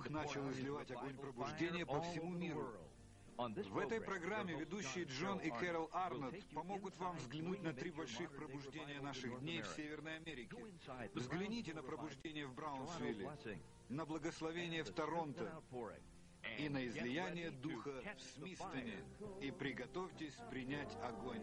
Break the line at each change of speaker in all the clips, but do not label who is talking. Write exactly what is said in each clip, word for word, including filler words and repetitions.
Бог начал изливать огонь пробуждения по всему миру. В этой программе ведущие Джон и Кэрол Арнотт помогут вам взглянуть на три больших пробуждения наших дней в Северной Америке. Взгляните на пробуждение в Браунсвилле, на благословение в Торонто и на излияние Духа в Смистоне. И приготовьтесь принять огонь.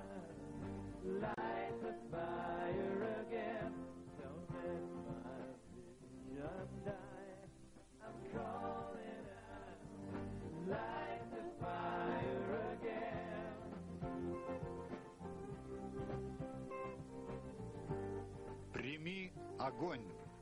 Прими огонь.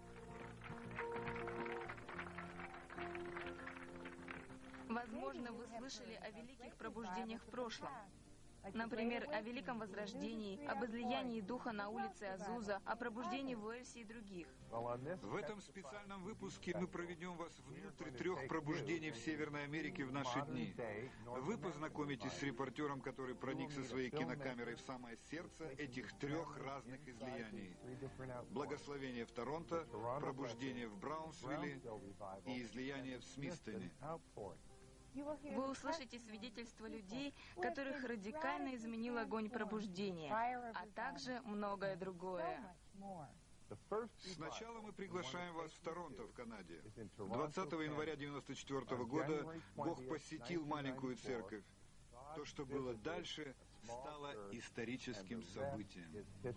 Возможно, вы слышали о великих пробуждениях в прошлом. Например, о Великом Возрождении, об излиянии Духа на улице Азуза, о пробуждении в Уэльсе и других.
В этом специальном выпуске мы проведем вас внутрь трех пробуждений в Северной Америке в наши дни. Вы познакомитесь с репортером, который проникся своей кинокамерой в самое сердце этих трех разных излияний. Благословение в Торонто, пробуждение в Браунсвилле и излияние в Смистоне.
Вы услышите свидетельства людей, которых радикально изменил огонь пробуждения, а также многое другое.
Сначала мы приглашаем вас в Торонто, в Канаде. двадцатого января девяносто четвёртого года Бог посетил маленькую церковь. То, что было дальше, стало историческим событием.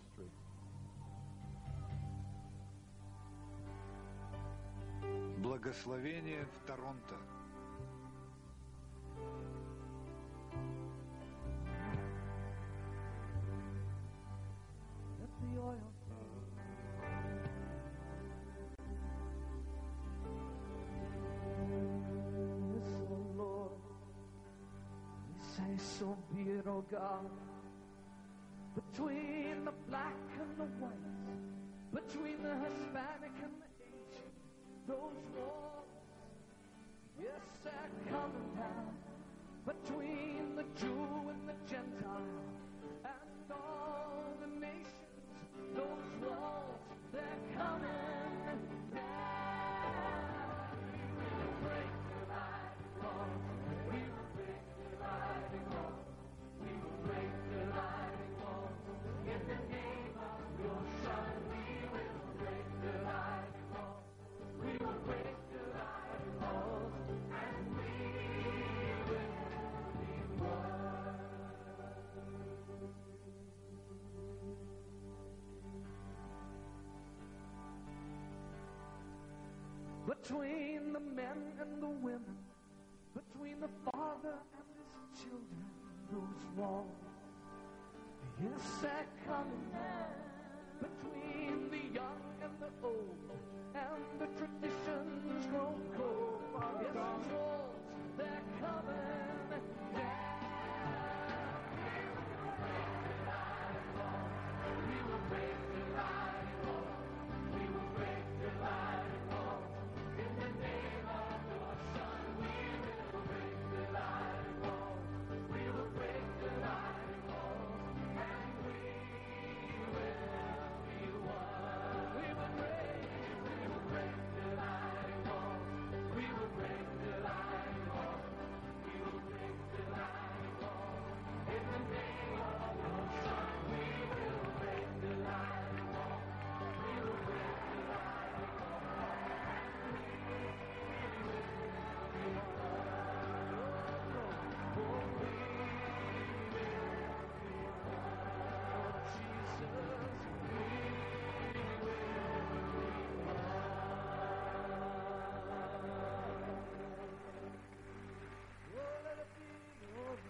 Благословение в Торонто.
So be it, oh God, between the black and the white, between the Hispanic and the Asian, those walls, yes, they're coming down, between the Jew and the Gentile, and all the nations, those walls, they're coming down. We will break the dividing walls, we will break the dividing walls, we will break the dividing walls, in the name of your Son, we will break the dividing walls, we will break the dividing walls, and we will be one. Between the men and the women, between the father and his children, those walls, yes, they're coming down. Between the young and the old, and the traditions grown cold, yes, those walls, they're coming down. We will break the dividing wall, we will break the dividing wall, in the name of your Son, we will break the dividing wall, we will break the dividing wall, and we will be one. We will break, we will break the dividing wall, we will break the dividing wall, we will break the dividing wall, in the name of your Son, we will break the dividing wall, we will break the dividing wall, and we will be one. Oh, we will be one. Jesus, we will be one. Oh, let it be your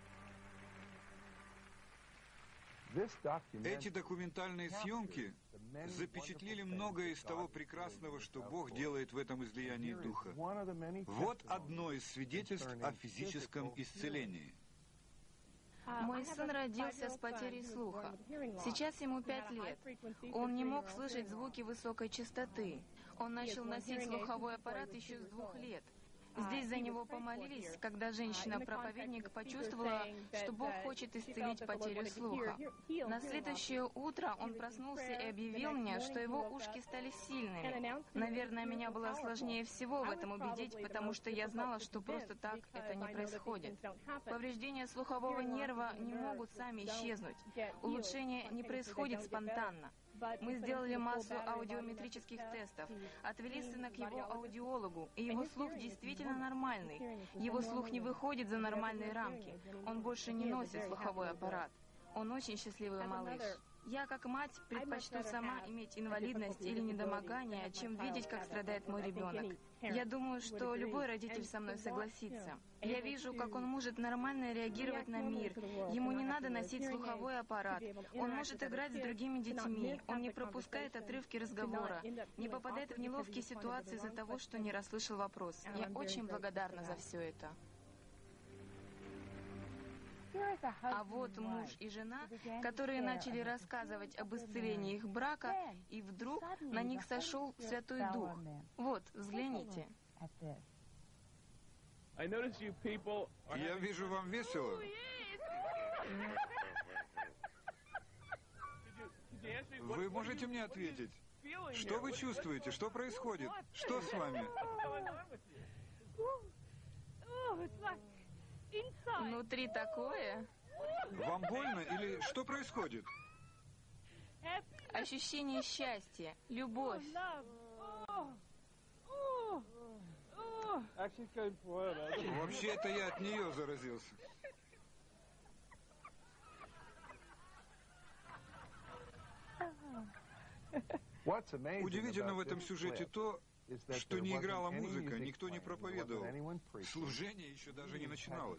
Эти документальные съемки запечатлели многое из того прекрасного, что Бог делает в этом излиянии Духа. Вот одно из свидетельств о физическом исцелении.
Мой сын родился с потерей слуха. Сейчас ему пять лет. Он не мог слышать звуки высокой частоты. Он начал носить слуховой аппарат еще с двух лет. Здесь за него помолились, когда женщина-проповедник почувствовала, что Бог хочет исцелить потерю слуха. На следующее утро он проснулся и объявил мне, что его ушки стали сильными. Наверное, меня было сложнее всего в этом убедить, потому что я знала, что просто так это не происходит. Повреждения слухового нерва не могут сами исчезнуть. Улучшение не происходит спонтанно. Мы сделали массу аудиометрических тестов, отвели сына к его аудиологу, и его слух действительно нормальный. Его слух не выходит за нормальные рамки. Он больше не носит слуховой аппарат. Он очень счастливый малыш. Я, как мать, предпочту сама иметь инвалидность или недомогание, чем видеть, как страдает мой ребенок. Я думаю, что любой родитель со мной согласится. Я вижу, как он может нормально реагировать на мир. Ему не надо носить слуховой аппарат. Он может играть с другими детьми. Он не пропускает отрывки разговора, не попадает в неловкие ситуации из-за того, что не расслышал вопрос. Я очень благодарна за все это. А вот муж и жена, которые начали рассказывать об исцелении их брака, и вдруг на них сошел Святой Дух. Вот, взгляните.
Я вижу, вам весело. Вы можете мне ответить? Что вы чувствуете? Что происходит? Что с вами?
Внутри такое.
Вам больно или что происходит?
Ощущение счастья, любовь.
Вообще, это я от нее заразился. Удивительно в этом сюжете то, что не играла музыка, никто не проповедовал. Служение еще даже не начиналось.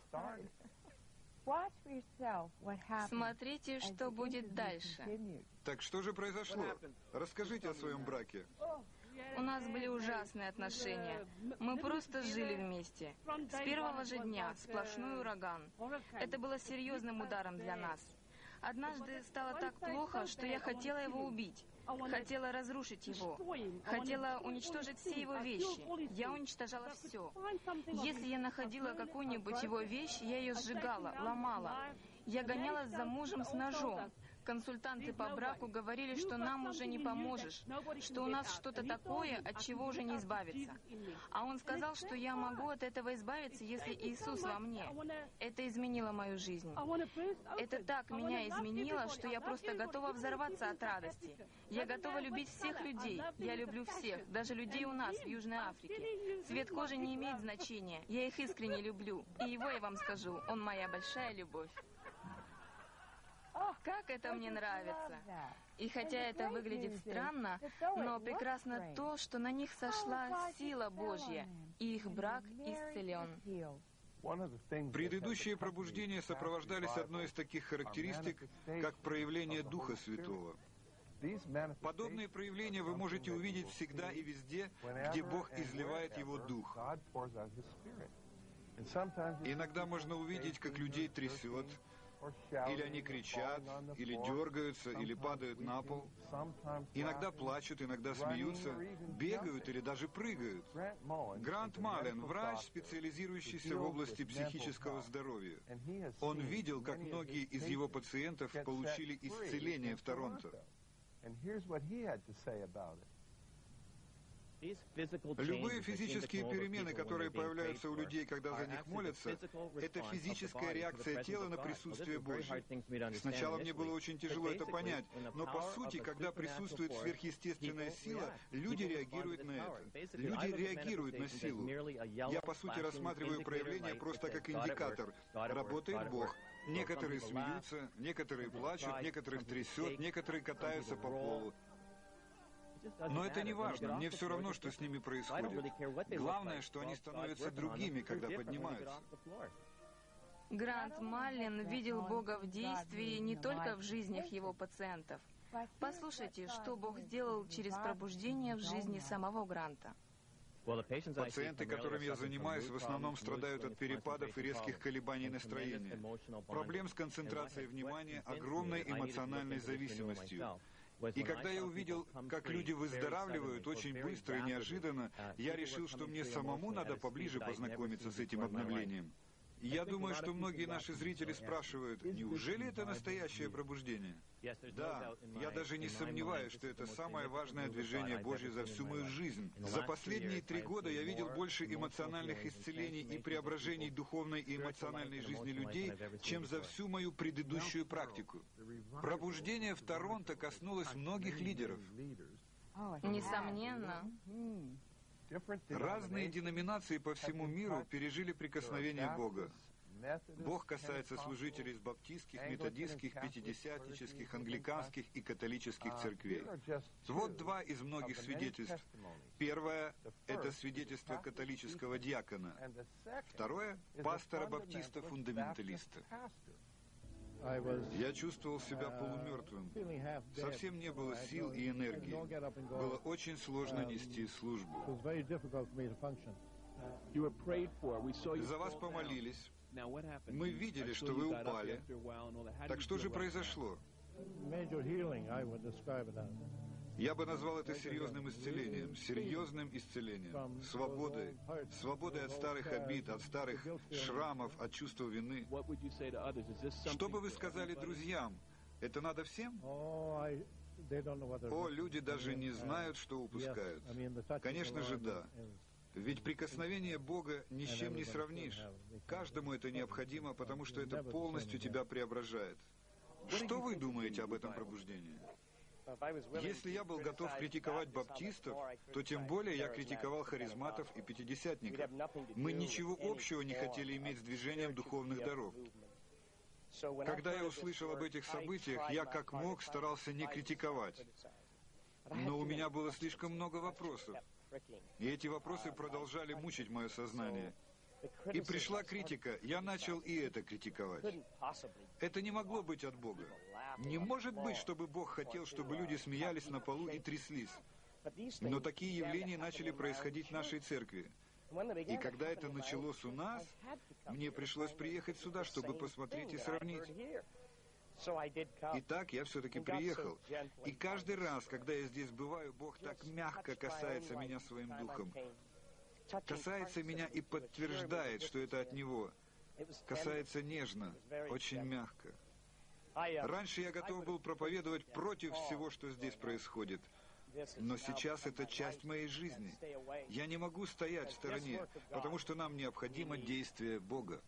Смотрите, что будет дальше.
Так что же произошло? Расскажите о своем браке.
У нас были ужасные отношения. Мы просто жили вместе. С первого же дня сплошной ураган. Это было серьезным ударом для нас. Однажды стало так плохо, что я хотела его убить. Хотела разрушить его. Хотела уничтожить все его вещи. Я уничтожала все. Если я находила какую-нибудь его вещь, я ее сжигала, ломала. Я гонялась за мужем с ножом. Консультанты по браку говорили, что нам уже не поможешь, что у нас что-то такое, от чего уже не избавиться. А он сказал, что я могу от этого избавиться, если Иисус во мне. Это изменило мою жизнь. Это так меня изменило, что я просто готова взорваться от радости. Я готова любить всех людей. Я люблю всех, даже людей у нас, в Южной Африке. Цвет кожи не имеет значения. Я их искренне люблю. И его я вам скажу, он моя большая любовь. Как это мне нравится! И хотя это выглядит странно, но прекрасно то, что на них сошла сила Божья, и их брак исцелен.
Предыдущие пробуждения сопровождались одной из таких характеристик, как проявление Духа Святого. Подобные проявления вы можете увидеть всегда и везде, где Бог изливает Его Дух. Иногда можно увидеть, как людей трясет, или они кричат, или дергаются, или падают на пол. Иногда плачут, иногда смеются, бегают или даже прыгают. Грант Маллен, врач, специализирующийся в области психического здоровья. Он видел, как многие из его пациентов получили исцеление в Торонто. Любые физические перемены, которые появляются у людей, когда за них молятся, это физическая реакция тела на присутствие Божье. Сначала мне было очень тяжело это понять, но по сути, когда присутствует сверхъестественная сила, люди реагируют на это. Люди реагируют на силу. Я по сути рассматриваю проявление просто как индикатор. Работает Бог. Некоторые смеются, некоторые плачут, некоторых трясет, некоторые катаются по полу. Но это не важно, мне все равно, что с ними происходит. Главное, что они становятся другими, когда поднимаются.
Грант Маллен видел Бога в действии не только в жизнях его пациентов. Послушайте, что Бог сделал через пробуждение в жизни самого Гранта.
Пациенты, которыми я занимаюсь, в основном страдают от перепадов и резких колебаний настроения, проблем с концентрацией внимания, огромной эмоциональной зависимостью. И когда я увидел, как люди выздоравливают очень быстро и неожиданно, я решил, что мне самому надо поближе познакомиться с этим обновлением. Я думаю, что многие наши зрители спрашивают, неужели это настоящее пробуждение? Да, я даже не сомневаюсь, что это самое важное движение Божье за всю мою жизнь. За последние три года я видел больше эмоциональных исцелений и преображений духовной и эмоциональной жизни людей, чем за всю мою предыдущую практику. Пробуждение в Торонто коснулось многих лидеров.
Несомненно.
Разные деноминации по всему миру пережили прикосновение Бога. Бог касается служителей из баптистских, методистских, пятидесятнических, англиканских и католических церквей. Вот два из многих свидетельств. Первое – это свидетельство католического диакона. Второе – пастора-баптиста-фундаменталиста. Я чувствовал себя полумертвым. Совсем не было сил и энергии. Было очень сложно нести службу. За вас помолились. Мы видели, что вы упали. Так что же произошло? Я бы назвал это серьезным исцелением, серьезным исцелением, свободой, свободой от старых обид, от старых шрамов, от чувства вины. Что бы вы сказали друзьям? Это надо всем? О, люди даже не знают, что упускают. Конечно же, да. Ведь прикосновение Бога ни с чем не сравнишь. Каждому это необходимо, потому что это полностью тебя преображает. Что вы думаете об этом пробуждении? Если я был готов критиковать баптистов, то тем более я критиковал харизматов и пятидесятников. Мы ничего общего не хотели иметь с движением духовных даров. Когда я услышал об этих событиях, я как мог старался не критиковать. Но у меня было слишком много вопросов. И эти вопросы продолжали мучить мое сознание. И пришла критика, я начал и это критиковать. Это не могло быть от Бога. Не может быть, чтобы Бог хотел, чтобы люди смеялись на полу и тряслись. Но такие явления начали происходить в нашей церкви. И когда это началось у нас, мне пришлось приехать сюда, чтобы посмотреть и сравнить. Итак, я все-таки приехал. И каждый раз, когда я здесь бываю, Бог так мягко касается меня своим духом. Касается меня и подтверждает, что это от Него. Касается нежно, очень мягко. Раньше я готов был проповедовать против всего, что здесь происходит. Но сейчас это часть моей жизни. Я не могу стоять в стороне, потому что нам необходимо действие Бога.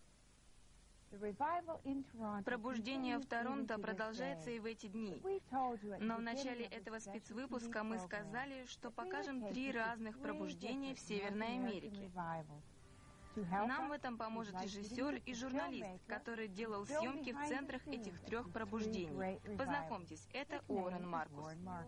Пробуждение в Торонто продолжается и в эти дни. Но в начале этого спецвыпуска мы сказали, что покажем три разных пробуждения в Северной Америке. Нам в этом поможет режиссер и журналист, который делал съемки в центрах этих трех пробуждений. Познакомьтесь, это Уоррен Маркус.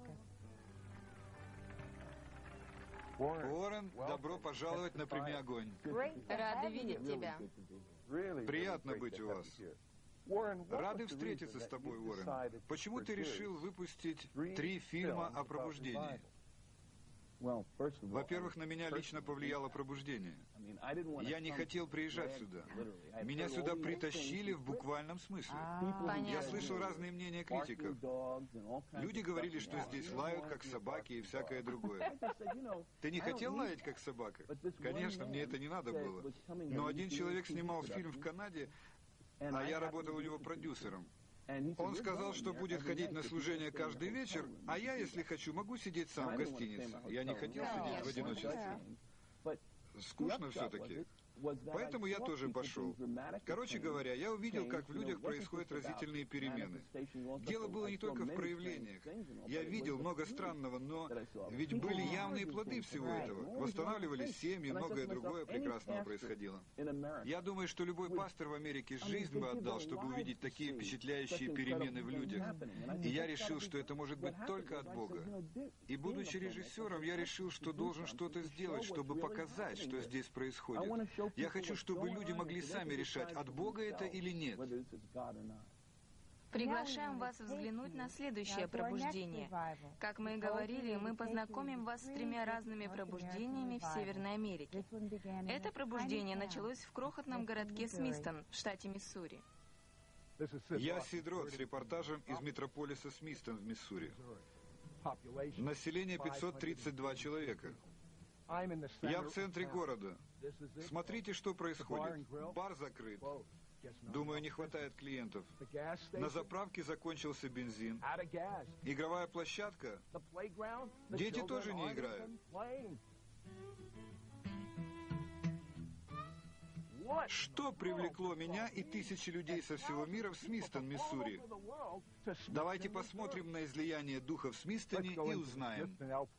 Уоррен, добро пожаловать на «Прими огонь».
Рады видеть тебя.
Приятно быть у вас. Рады встретиться с тобой, Уоррен. Почему ты решил выпустить три фильма о пробуждении? Во-первых, на меня лично повлияло пробуждение. Я не хотел приезжать сюда. Меня сюда притащили в буквальном смысле. Я слышал разные мнения критиков. Люди говорили, что здесь лают, как собаки и всякое другое. Ты не хотел лаять, как собака? Конечно, мне это не надо было. Но один человек снимал фильм в Канаде, а я работал у него продюсером. Он сказал, что будет ходить на служение каждый вечер, а я, если хочу, могу сидеть сам в гостинице. Я не хотел сидеть в одиночестве. Скучно все-таки. Поэтому я тоже пошел. Короче говоря, я увидел, как в людях происходят разительные перемены. Дело было не только в проявлениях. Я видел много странного, но ведь были явные плоды всего этого. Восстанавливались семьи, многое другое прекрасного происходило. Я думаю, что любой пастор в Америке жизнь бы отдал, чтобы увидеть такие впечатляющие перемены в людях. И я решил, что это может быть только от Бога. И будучи режиссером, я решил, что должен что-то сделать, чтобы показать, что здесь происходит. Я хочу, чтобы люди могли сами решать, от Бога это или нет.
Приглашаем вас взглянуть на следующее пробуждение. Как мы и говорили, мы познакомим вас с тремя разными пробуждениями в Северной Америке. Это пробуждение началось в крохотном городке Смистон в штате Миссури.
Я Сид Рот с репортажем из метрополиса Смистон в Миссури. Население пятьсот тридцать два человека. Я в центре города. Смотрите, что происходит. Бар закрыт. Думаю, не хватает клиентов. На заправке закончился бензин. Игровая площадка. Дети тоже не играют. Что привлекло меня и тысячи людей со всего мира в Смистон, Миссури? Давайте посмотрим на излияние духа в Смистоне и узнаем.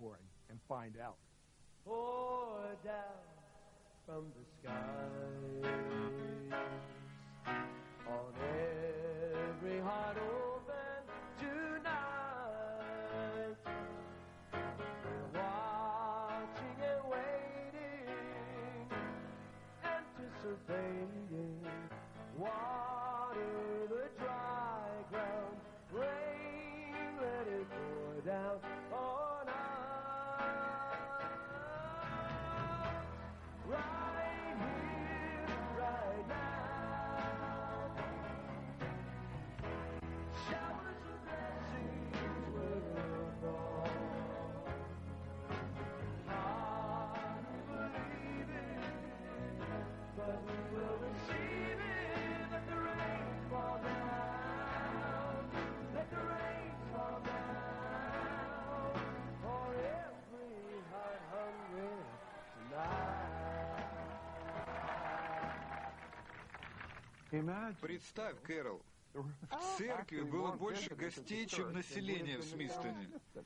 Представь, Кэрол, в церкви было больше гостей, чем населения в Смистоне.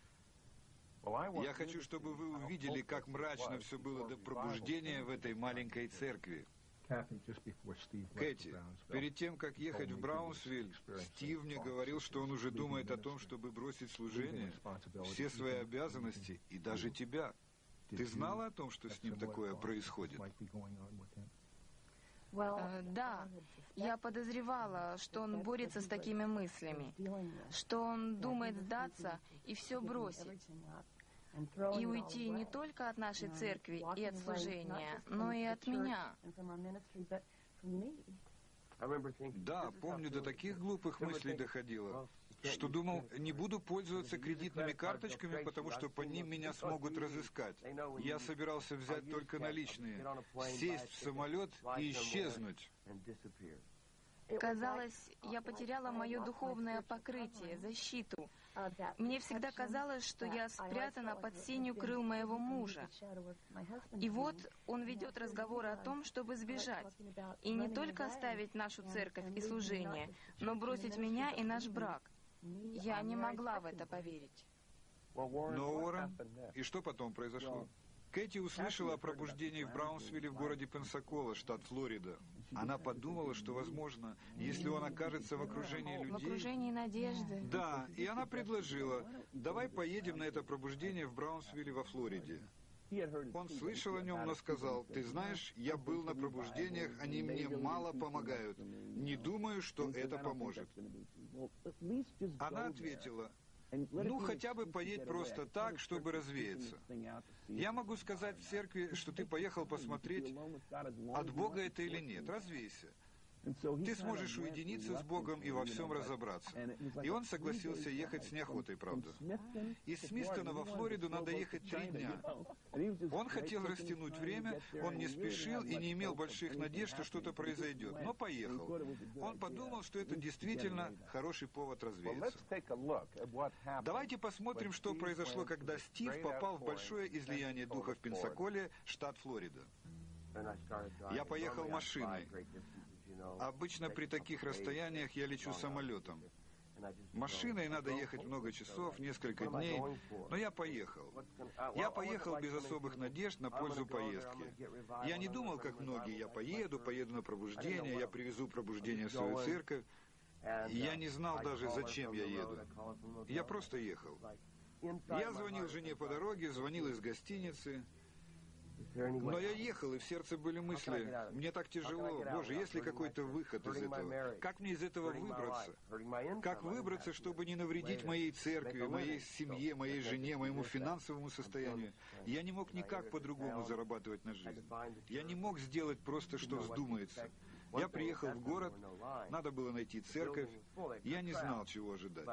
Я хочу, чтобы вы увидели, как мрачно все было до пробуждения в этой маленькой церкви. Кэти, перед тем, как ехать в Браунсвиль, Стив мне говорил, что он уже думает о том, чтобы бросить служение, все свои обязанности и даже тебя. Ты знала о том, что с ним такое происходит?
Э, Да, я подозревала, что он борется с такими мыслями, что он думает сдаться и все бросить, и уйти не только от нашей церкви и от служения, но и от меня.
Да, помню, до таких глупых мыслей доходило, что думал, не буду пользоваться кредитными карточками, потому что по ним меня смогут разыскать. Я собирался взять только наличные, сесть в самолет и исчезнуть.
Казалось, я потеряла мое духовное покрытие, защиту. Мне всегда казалось, что я спрятана под сенью крыл моего мужа. И вот он ведет разговоры о том, чтобы сбежать. И не только оставить нашу церковь и служение, но бросить меня и наш брак. Я не могла в это поверить.
Но, Уоррен, и что потом произошло? Кэти услышала о пробуждении в Браунсвилле в городе Пенсакола, штат Флорида. Она подумала, что, возможно, если он окажется в окружении людей...
В окружении надежды.
Да, и она предложила, давай поедем на это пробуждение в Браунсвилле во Флориде. Он слышал о нем, но сказал, ты знаешь, я был на пробуждениях, они мне мало помогают. Не думаю, что это поможет. Она ответила, ну, хотя бы поедь просто так, чтобы развеяться. Я могу сказать в церкви, что ты поехал посмотреть, от Бога это или нет. Развейся. Ты сможешь уединиться с Богом и во всем разобраться. И он согласился ехать с неохотой, правда. Из Смистона во Флориду надо ехать три дня. Он хотел растянуть время, он не спешил и не имел больших надежд, что что-то произойдет, но поехал. Он подумал, что это действительно хороший повод развеяться. Давайте посмотрим, что произошло, когда Стив попал в большое излияние духа в Пенсаколе, штат Флорида. Я поехал машиной. Обычно при таких расстояниях я лечу самолетом. Машиной надо ехать много часов, несколько дней, но я поехал. Я поехал без особых надежд на пользу поездки. Я не думал, как многие, я поеду, поеду на пробуждение, я привезу пробуждение в свою церковь. Я не знал даже, зачем я еду. Я просто ехал. Я звонил жене по дороге, звонил из гостиницы. Но я ехал, и в сердце были мысли, мне так тяжело, Боже, есть ли какой-то выход из этого? Как мне из этого выбраться? Как выбраться, чтобы не навредить моей церкви, моей семье, моей жене, моему финансовому состоянию? Я не мог никак по-другому зарабатывать на жизнь. Я не мог сделать просто, что вздумается. Я приехал в город, надо было найти церковь, я не знал, чего ожидать.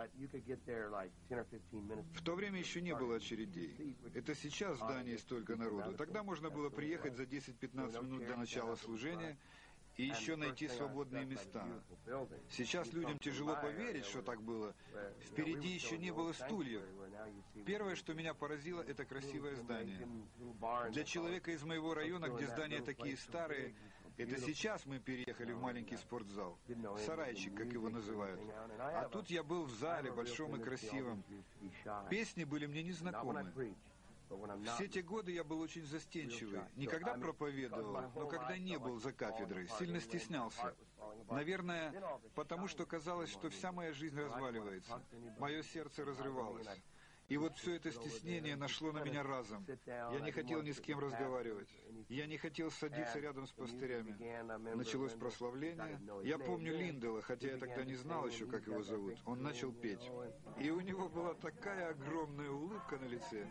В то время еще не было очередей. Это сейчас в здании столько народу. Тогда можно было приехать за десять-пятнадцать минут до начала служения и еще найти свободные места. Сейчас людям тяжело поверить, что так было. Впереди еще не было стульев. Первое, что меня поразило, это красивое здание. Для человека из моего района, где здания такие старые, это сейчас мы переехали в маленький спортзал. Сарайчик, как его называют. А тут я был в зале, большом и красивом. Песни были мне незнакомы. Все те годы я был очень застенчивый. Никогда проповедовал, но когда не был за кафедрой, сильно стеснялся. Наверное, потому что казалось, что вся моя жизнь разваливается. Мое сердце разрывалось. И вот все это стеснение нашло на меня разом. Я не хотел ни с кем разговаривать. Я не хотел садиться рядом с пастырями. Началось прославление. Я помню Линдела, хотя я тогда не знал еще, как его зовут. Он начал петь. И у него была такая огромная улыбка на лице.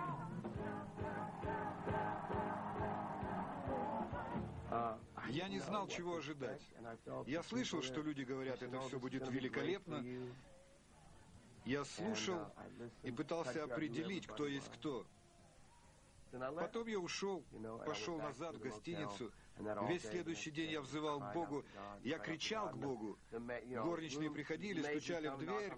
Я не знал, чего ожидать. Я слышал, что люди говорят, это все будет великолепно. Я слушал и пытался определить, кто есть кто. Потом я ушел, пошел назад в гостиницу. Весь следующий день я взывал к Богу, я кричал к Богу. Горничные приходили, стучали в дверь.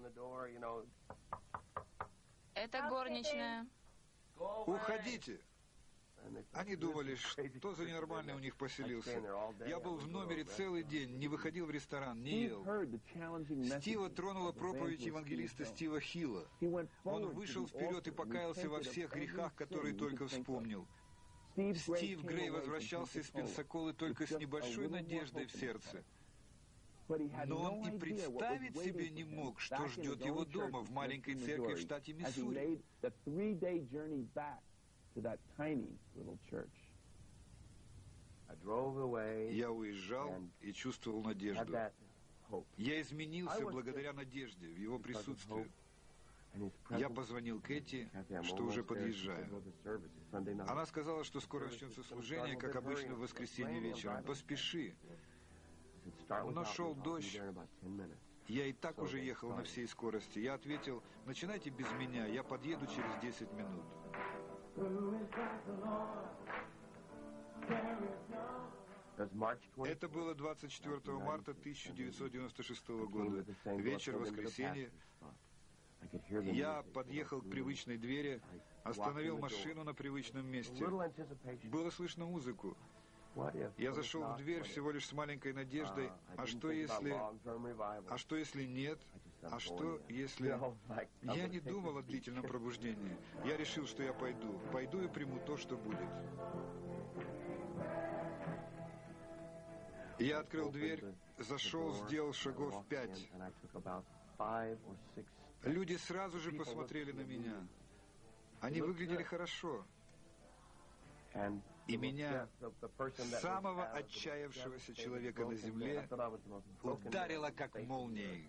Это горничная.
Уходите! Они думали, что за ненормальный у них поселился. Я был в номере целый день, не выходил в ресторан, не ел. Стива тронула проповедь евангелиста Стива Хилла. Он вышел вперед и покаялся во всех грехах, которые только вспомнил. Стив Грей возвращался из Пенсаколы только с небольшой надеждой в сердце. Но он и представить себе не мог, что ждет его дома в маленькой церкви в штате Миссури. Я уезжал и чувствовал надежду. Я изменился благодаря надежде, в его присутствии. Я позвонил Кэти, что уже подъезжаю. Она сказала, что скоро начнется служение, как обычно в воскресенье вечером. Поспеши. Но шел дождь. Я и так уже ехал на всей скорости. Я ответил, начинайте без меня, я подъеду через десять минут. Это было двадцать четвёртого марта тысяча девятьсот девяносто шестого года, вечер воскресенья. Я подъехал к привычной двери, остановил машину на привычном месте. Было слышно музыку. Я зашел в дверь всего лишь с маленькой надеждой, а что если... А что если нет? А что если... Я не думал о длительном пробуждении. Я решил, что я пойду. Пойду и приму то, что будет. Я открыл дверь, зашел, сделал шагов пять. Люди сразу же посмотрели на меня. Они выглядели хорошо. И меня, самого отчаявшегося человека на земле, ударило как молнией.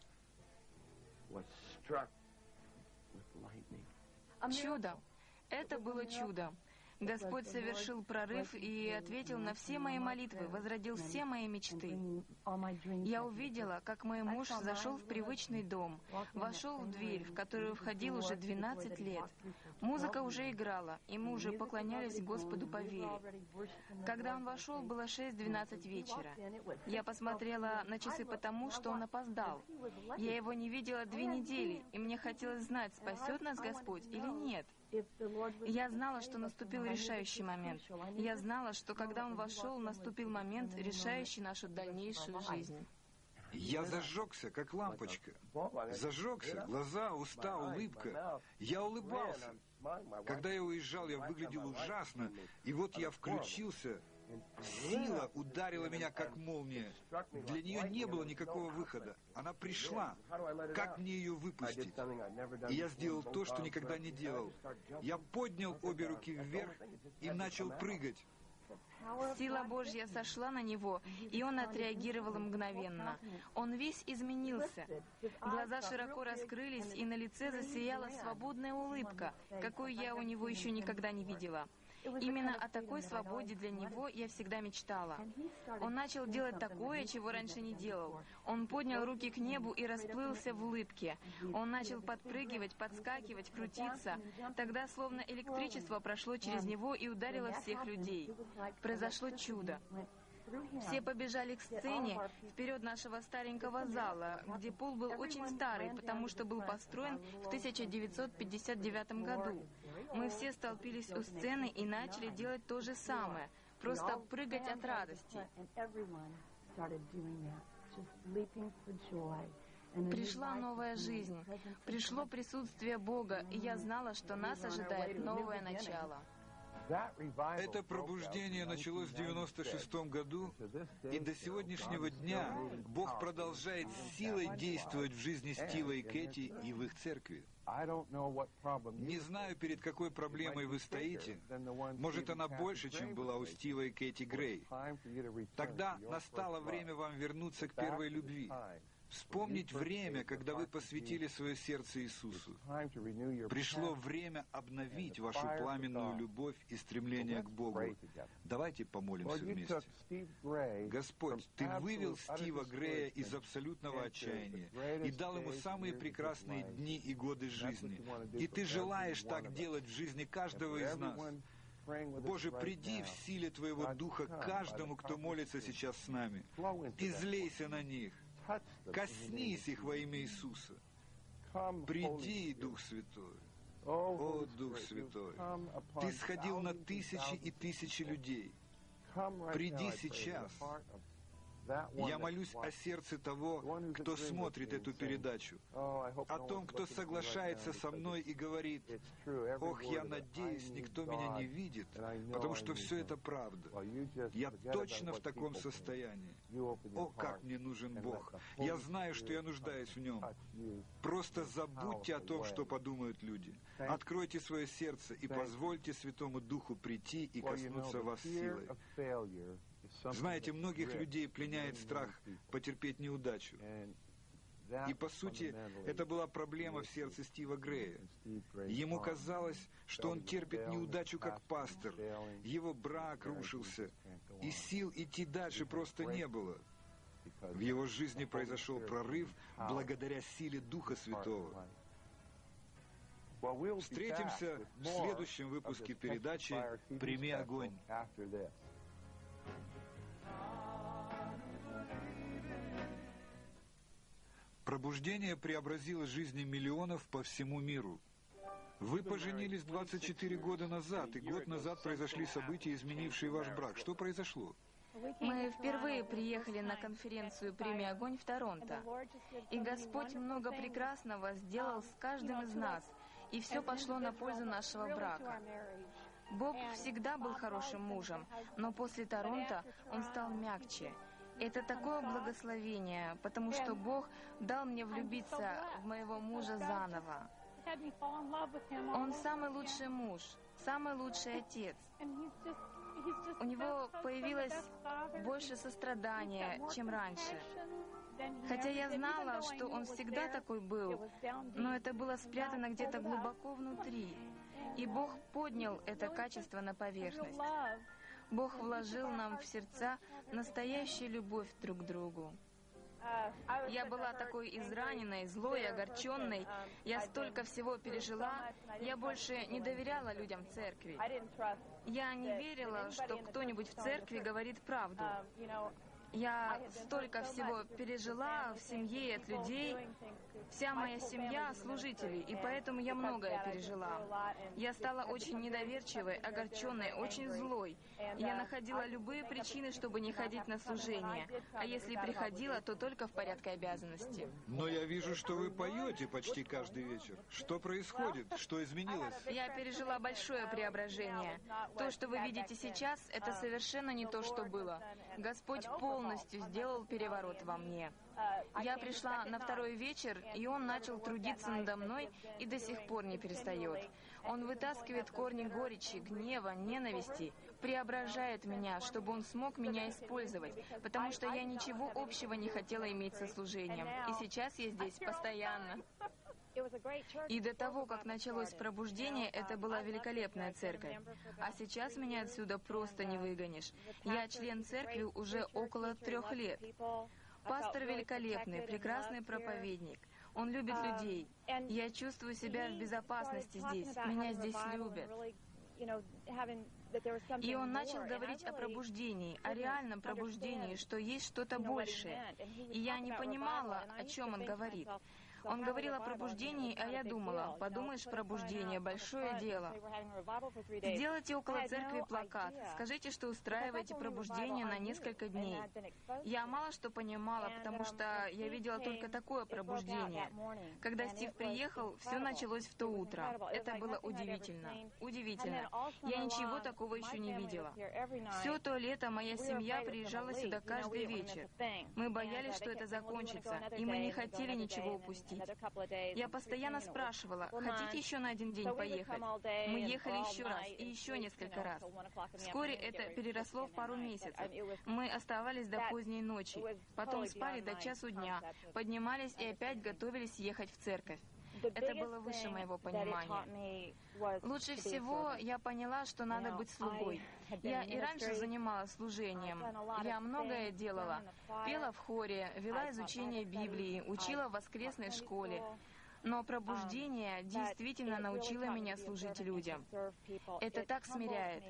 Чудо. Это было чудо. Господь совершил прорыв и ответил на все мои молитвы, возродил все мои мечты. Я увидела, как мой муж зашел в привычный дом, вошел в дверь, в которую входил уже двенадцать лет. Музыка уже играла, и мы уже поклонялись Господу по вере. Когда он вошел, было шесть-двенадцать вечера. Я посмотрела на часы потому, что он опоздал. Я его не видела две недели, и мне хотелось знать, спасет нас Господь или нет. Я знала, что наступил решающий момент. Я знала, что когда он вошел, наступил момент, решающий нашу дальнейшую жизнь.
Я зажегся, как лампочка. Зажегся, глаза, уста, улыбка. Я улыбался. Когда я уезжал, я выглядел ужасно. И вот я включился. Сила ударила меня, как молния. Для нее не было никакого выхода. Она пришла. Как мне ее выпустить? И я сделал то, что никогда не делал. Я поднял обе руки вверх и начал прыгать.
Сила Божья сошла на него, и он отреагировал мгновенно. Он весь изменился. Глаза широко раскрылись, и на лице засияла свободная улыбка, какую я у него еще никогда не видела. Именно о такой свободе для него я всегда мечтала. Он начал делать такое, чего раньше не делал. Он поднял руки к небу и расплылся в улыбке. Он начал подпрыгивать, подскакивать, крутиться. Тогда словно электричество прошло через него и ударило всех людей. Произошло чудо. Все побежали к сцене вперед нашего старенького зала, где пол был очень старый, потому что был построен в тысяча девятьсот пятьдесят девятом году. Мы все столпились у сцены и начали делать то же самое, просто прыгать от радости. Пришла новая жизнь, пришло присутствие Бога, и я знала, что нас ожидает новое начало.
Это пробуждение началось в девяносто шестом году, и до сегодняшнего дня Бог продолжает силой действовать в жизни Стива и Кэти и в их церкви. Не знаю, перед какой проблемой вы стоите. Может, она больше, чем была у Стива и Кэти Грей. Тогда настало время вам вернуться к первой любви. Вспомнить время, когда вы посвятили свое сердце Иисусу. Пришло время обновить вашу пламенную любовь и стремление к Богу. Давайте помолимся вместе. Господь, Ты вывел Стива Грея из абсолютного отчаяния и дал ему самые прекрасные дни и годы жизни. И Ты желаешь так делать в жизни каждого из нас. Боже, приди в силе Твоего Духа к каждому, кто молится сейчас с нами. Излейся на них. Коснись их во имя Иисуса. Приди, Дух Святой. О, Дух Святой, Ты сходил на тысячи и тысячи людей. Приди сейчас. Я молюсь о сердце того, кто смотрит эту передачу, о том, кто соглашается со мной и говорит: «Ох, я надеюсь, никто меня не видит, потому что все это правда. Я точно в таком состоянии. О, как мне нужен Бог! Я знаю, что я нуждаюсь в Нем. Просто забудьте о том, что подумают люди. Откройте свое сердце и позвольте Святому Духу прийти и коснуться вас силой». Знаете, многих людей пленяет страх потерпеть неудачу. И, по сути, это была проблема в сердце Стива Грея. Ему казалось, что он терпит неудачу как пастор. Его брак рушился, и сил идти дальше просто не было. В его жизни произошел прорыв благодаря силе Духа Святого. Встретимся в следующем выпуске передачи «Прими огонь». Пробуждение преобразило жизни миллионов по всему миру. Вы поженились двадцать четыре года назад, и год назад произошли события, изменившие ваш брак. Что произошло?
Мы впервые приехали на конференцию «Прими огонь» в Торонто. И Господь много прекрасного сделал с каждым из нас, и все пошло на пользу нашего брака. Бог всегда был хорошим мужем, но после Торонто Он стал мягче. Это такое благословение, потому что Бог дал мне влюбиться в моего мужа заново. Он самый лучший муж, самый лучший отец. У него появилось больше сострадания, чем раньше. Хотя я знала, что он всегда такой был, но это было спрятано где-то глубоко внутри. И Бог поднял это качество на поверхность. Бог вложил нам в сердца настоящую любовь друг к другу. Я была такой израненной, злой, огорченной. Я столько всего пережила. Я больше не доверяла людям в церкви. Я не верила, что кто-нибудь в церкви говорит правду. Я столько всего пережила в семье и от людей. Вся моя семья — служители, и поэтому я многое пережила. Я стала очень недоверчивой, огорченной, очень злой. Я находила любые причины, чтобы не ходить на служение. А если приходила, то только в порядке обязанности.
Но я вижу, что вы поете почти каждый вечер. Что происходит? Что изменилось?
Я пережила большое преображение. То, что вы видите сейчас, это совершенно не то, что было. Господь полностью полностью сделал переворот во мне. Я пришла на второй вечер, и он начал трудиться надо мной и до сих пор не перестает. Он вытаскивает корни горечи, гнева, ненависти, преображает меня, чтобы он смог меня использовать, потому что я ничего общего не хотела иметь со служением. И сейчас я здесь постоянно. И до того, как началось пробуждение, это была великолепная церковь. А сейчас меня отсюда просто не выгонишь. Я член церкви уже около трех лет. Пастор великолепный, прекрасный проповедник. Он любит людей. Я чувствую себя в безопасности здесь. Меня здесь любят. И он начал говорить о пробуждении, о реальном пробуждении, что есть что-то большее. И я не понимала, о чем он говорит. Он говорил о пробуждении, а я думала, подумаешь, пробуждение, большое дело. Сделайте около церкви плакат, скажите, что устраиваете пробуждение на несколько дней. Я мало что понимала, потому что я видела только такое пробуждение. Когда Стив приехал, все началось в то утро. Это было удивительно. Удивительно. Я ничего такого еще не видела. Все то лето моя семья приезжала сюда каждый вечер. Мы боялись, что это закончится, и мы не хотели ничего упустить. Я постоянно спрашивала, хотите еще на один день поехать? Мы ехали еще раз и еще несколько раз. Вскоре это переросло в пару месяцев. Мы оставались до поздней ночи, потом спали до часу дня, поднимались и опять готовились ехать в церковь. Это было выше моего понимания. Лучше всего я поняла, что надо быть слугой. Я и раньше занималась служением. Я многое делала. Пела в хоре, вела изучение Библии, учила в воскресной школе. Но пробуждение действительно научило меня служить людям. Это так смиряет.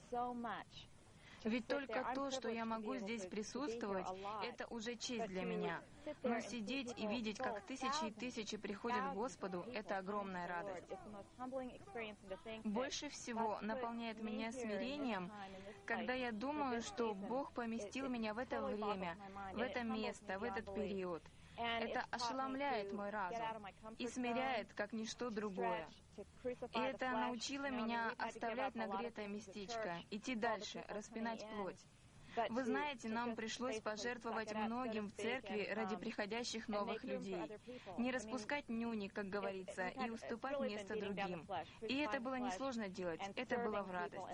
Ведь только то, что я могу здесь присутствовать, это уже честь для меня. Но сидеть и видеть, как тысячи и тысячи приходят к Господу, это огромная радость. Больше всего наполняет меня смирением, когда я думаю, что Бог поместил меня в это время, в это место, в этот период. Это ошеломляет мой разум и смиряет, как ничто другое. И это научило меня оставлять нагретое местечко, идти дальше, распинать плоть. Вы знаете, нам пришлось пожертвовать многим в церкви ради приходящих новых людей. Не распускать нюни, как говорится, и уступать место другим. И это было несложно делать, это было в радость.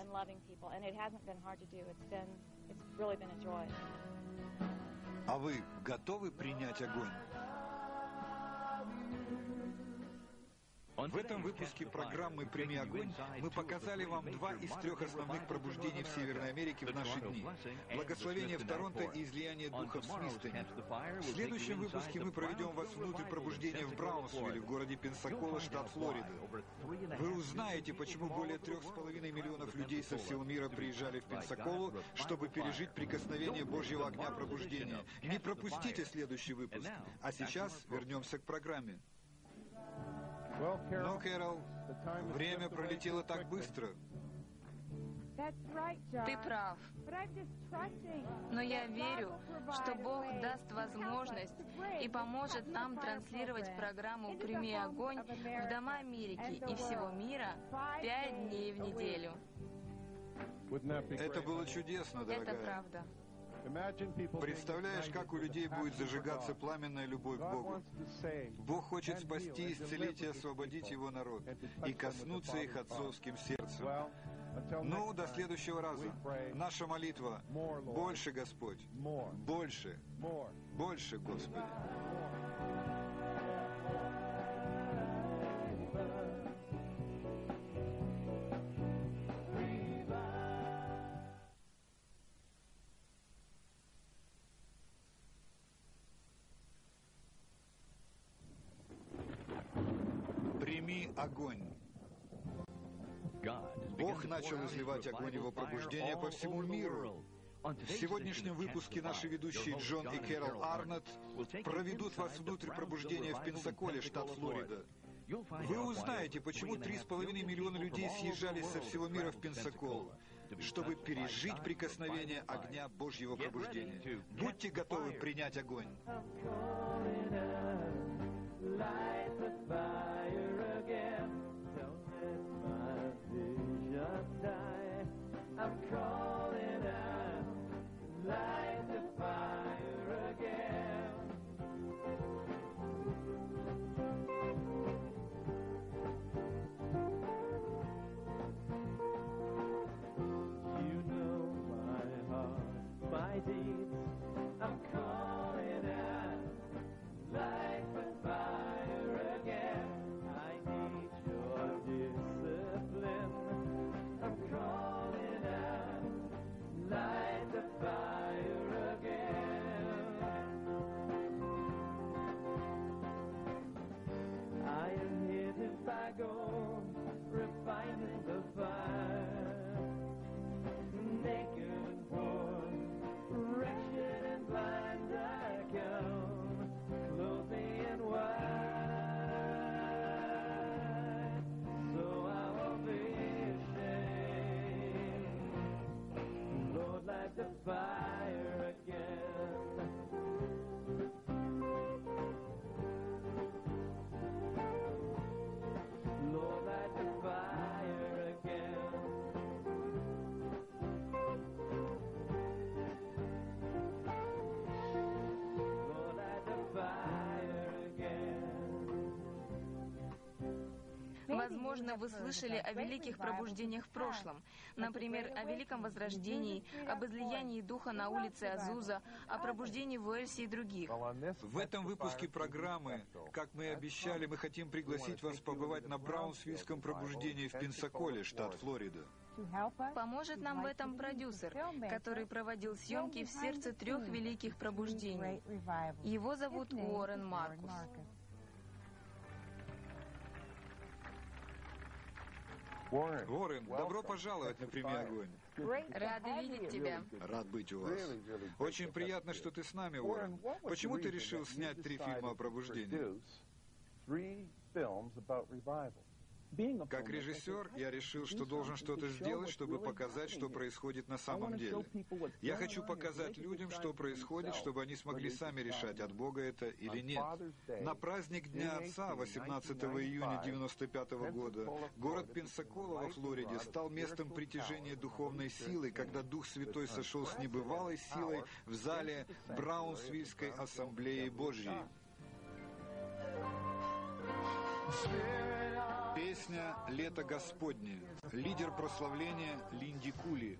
А вы готовы принять огонь? В этом выпуске программы «Прими огонь» мы показали вам два из трех основных пробуждений в Северной Америке в наши дни. Благословение в Торонто и излияние духа в Смистоне. В следующем выпуске мы проведем вас внутрь пробуждения в Браунсвилле, в городе Пенсакола, штат Флорида. Вы узнаете, почему более трех с половиной миллионов людей со всего мира приезжали в Пенсаколу, чтобы пережить прикосновение Божьего огня пробуждения. Не пропустите следующий выпуск. А сейчас вернемся к программе. Но, Кэрол, время пролетело так быстро.
Ты прав. Но я верю, что Бог даст возможность и поможет нам транслировать программу «Прими огонь» в дома Америки и всего мира пять дней в неделю.
Это было чудесно, дорогая.
Это правда.
Представляешь, как у людей будет зажигаться пламенная любовь к Богу. Бог хочет спасти, исцелить и освободить Его народ и коснуться их отцовским сердцем. Ну, до следующего раза. Наша молитва — больше, Господь, больше, больше, Господи. Прими огонь. Бог начал изливать огонь Его пробуждения по всему миру. В сегодняшнем выпуске наши ведущие Джон и Кэрол Арнотт проведут вас внутрь пробуждения в Пенсаколе, штат Флорида. Вы узнаете, почему три с половиной миллиона людей съезжались со всего мира в Пенсаколу, чтобы пережить прикосновение огня Божьего пробуждения. Будьте готовы принять огонь. I'm calling out, light the fire.
fire again. Lord, light the fire again. Lord, light the fire again.
Возможно, вы слышали о великих пробуждениях в прошлом. Например, о Великом Возрождении, об излиянии Духа на улице Азуза, о пробуждении в Уэльсе и других.
В этом выпуске программы, как мы и обещали, мы хотим пригласить вас побывать на Браунсвильском пробуждении в Пенсаколе, штат Флорида.
Поможет нам в этом продюсер, который проводил съемки в сердце трех великих пробуждений. Его зовут Уоррен Маркус.
Уоррен, добро пожаловать на «Прими огонь».
Рады видеть тебя.
Рад быть у вас. Очень приятно, что ты с нами, Уоррен. Почему ты решил снять три фильма о пробуждении? Как режиссер, я решил, что должен что-то сделать, чтобы показать, что происходит на самом деле. Я хочу показать людям, что происходит, чтобы они смогли сами решать, от Бога это или нет. На праздник Дня Отца, восемнадцатого июня девяносто пятого года, город Пенсакола во Флориде стал местом притяжения духовной силы, когда Дух Святой сошел с небывалой силой в зале Браунсвильской ассамблеи Божьей. Песня «Лето Господне». Лидер прославления Линди Кули.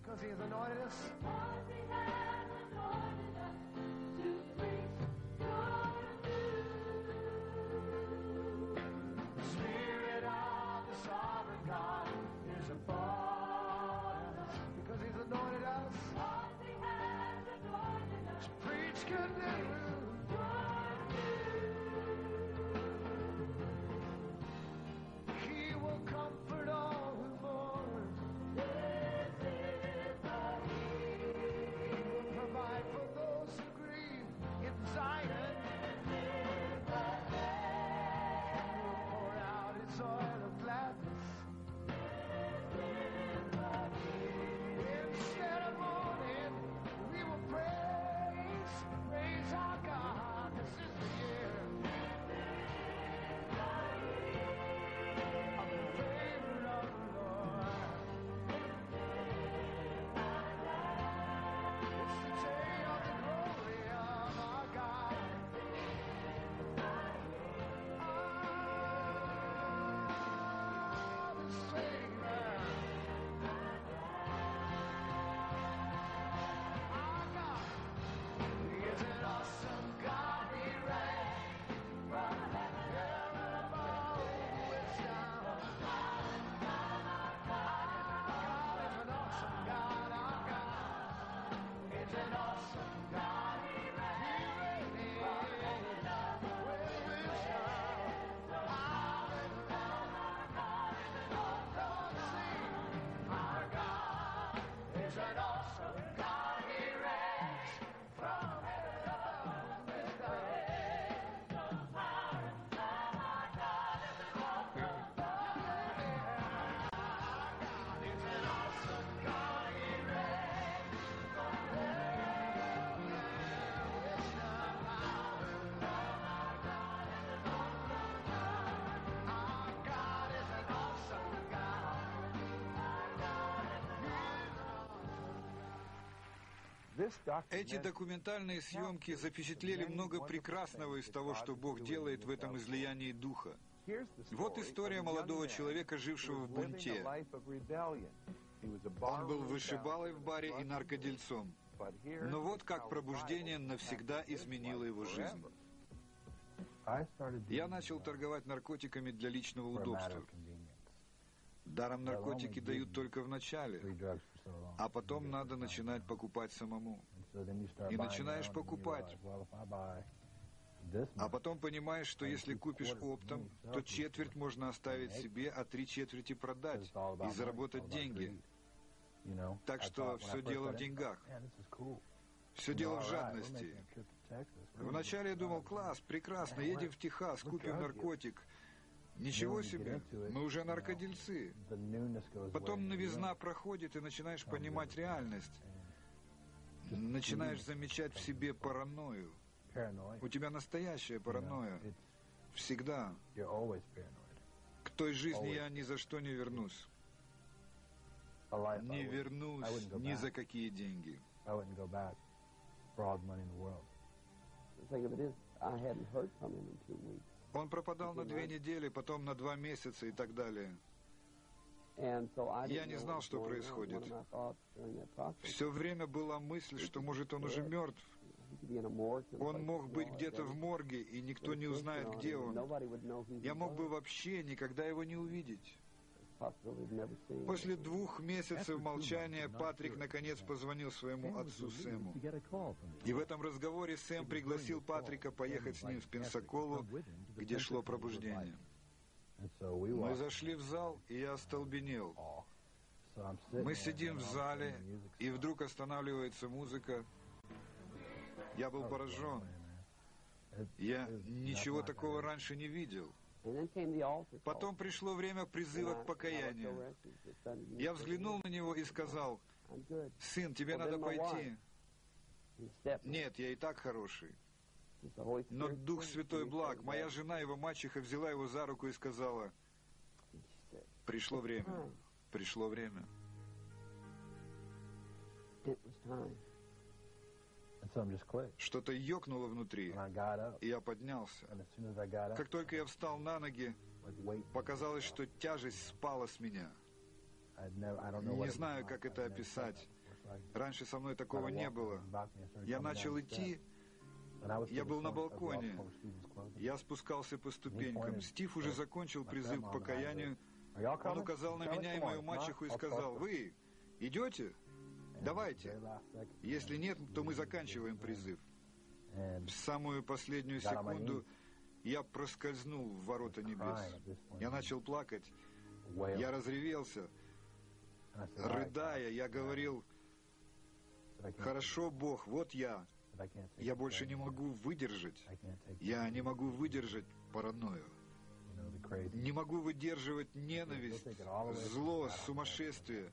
Эти документальные съемки запечатлели много прекрасного из того, что Бог делает в этом излиянии Духа. Вот история молодого человека, жившего в бунте. Он был вышибалой в баре и наркодельцом. Но вот как пробуждение навсегда изменило его жизнь. Я начал торговать наркотиками для личного удобства. Даром наркотики дают только в начале, а потом надо начинать покупать самому. И начинаешь покупать. А потом понимаешь, что если купишь оптом, то четверть можно оставить себе, а три четверти продать и заработать деньги. Так что все дело в деньгах. Все дело в жадности. Вначале я думал, класс, прекрасно, едем в Техас, купим наркотик. Ничего себе, мы уже начинаешь замечать в себе паранойю. У тебя настоящая паранойя. Всегда. К той жизни я ни за что не вернусь. Не вернусь ни за какие деньги. Он пропадал на две недели, потом на два месяца и так далее. Я не знал, что происходит. Все время была мысль, что, может, он уже мертв. Он мог быть где-то в морге, и никто не узнает, где он. Я мог бы вообще никогда его не увидеть. После двух месяцев молчания Патрик наконец позвонил своему отцу Сэму. И в этом разговоре Сэм пригласил Патрика поехать с ним в Пенсаколу, где шло пробуждение. Мы зашли в зал, и я остолбенел. Мы сидим в зале, и вдруг останавливается музыка. Я был поражен. Я ничего такого раньше не видел. Потом пришло время призыва к покаянию. Я взглянул на него и сказал: «Сын, тебе надо пойти». «Нет, я и так хороший». Но Дух Святой благ. Моя жена, его мачеха, взяла его за руку и сказала: «Пришло время, пришло время». Что-то ёкнуло внутри, и я поднялся. Как только я встал на ноги, показалось, что тяжесть спала с меня. Не знаю, как это описать. Раньше со мной такого не было. Я начал идти. Я был на балконе. Я спускался по ступенькам. Стив уже закончил призыв к покаянию. Он указал на меня и мою мачеху и сказал: «Вы идете? Давайте. Если нет, то мы заканчиваем призыв». В самую последнюю секунду я проскользнул в ворота небес. Я начал плакать. Я разревелся. Рыдая, я говорил: «Хорошо, Бог, вот я. Я больше не могу выдержать. Я не могу выдержать паранойю. Не могу выдерживать ненависть, зло, сумасшествие».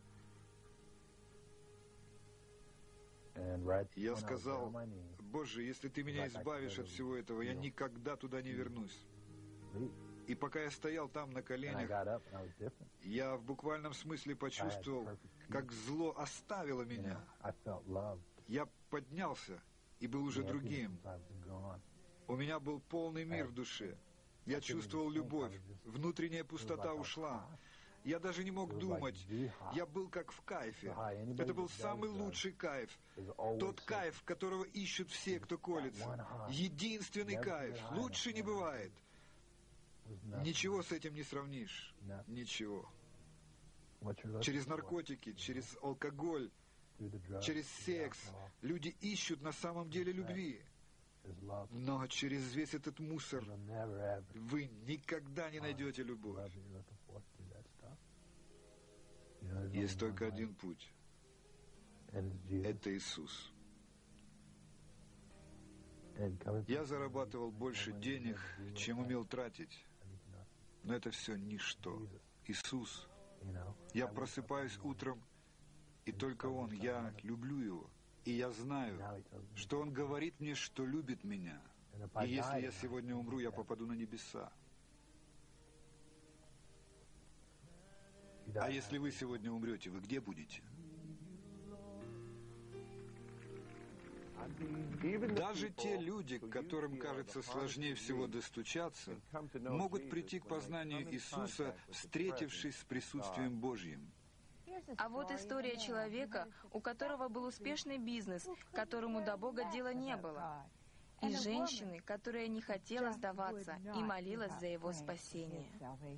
Я сказал: «Боже, если ты меня избавишь от всего этого, я никогда туда не вернусь». И пока я стоял там на коленях, я в буквальном смысле почувствовал, как зло оставило меня. Я поднялся и был уже другим. У меня был полный мир в душе. Я чувствовал любовь. Внутренняя пустота ушла. Я даже не мог думать. Я был как в кайфе. Это был самый лучший кайф. Тот кайф, которого ищут все, кто колется. Единственный кайф. Лучше не бывает. Ничего с этим не сравнишь. Ничего. Через наркотики, через алкоголь, через секс люди ищут на самом деле любви. Но через весь этот мусор вы никогда не найдете любовь. Есть только один путь. Это Иисус. Я зарабатывал больше денег, чем умел тратить. Но это все ничто. Иисус. Я просыпаюсь утром, и только Он. Я люблю Его. И я знаю, что Он говорит мне, что любит меня. И если я сегодня умру, я попаду на небеса. А если вы сегодня умрете, вы где будете? Даже те люди, которым кажется сложнее всего достучаться, могут прийти к познанию Иисуса, встретившись с присутствием Божьим.
А вот история человека, у которого был успешный бизнес, которому до Бога дела не было. И женщины, которая не хотела сдаваться и молилась за его спасение.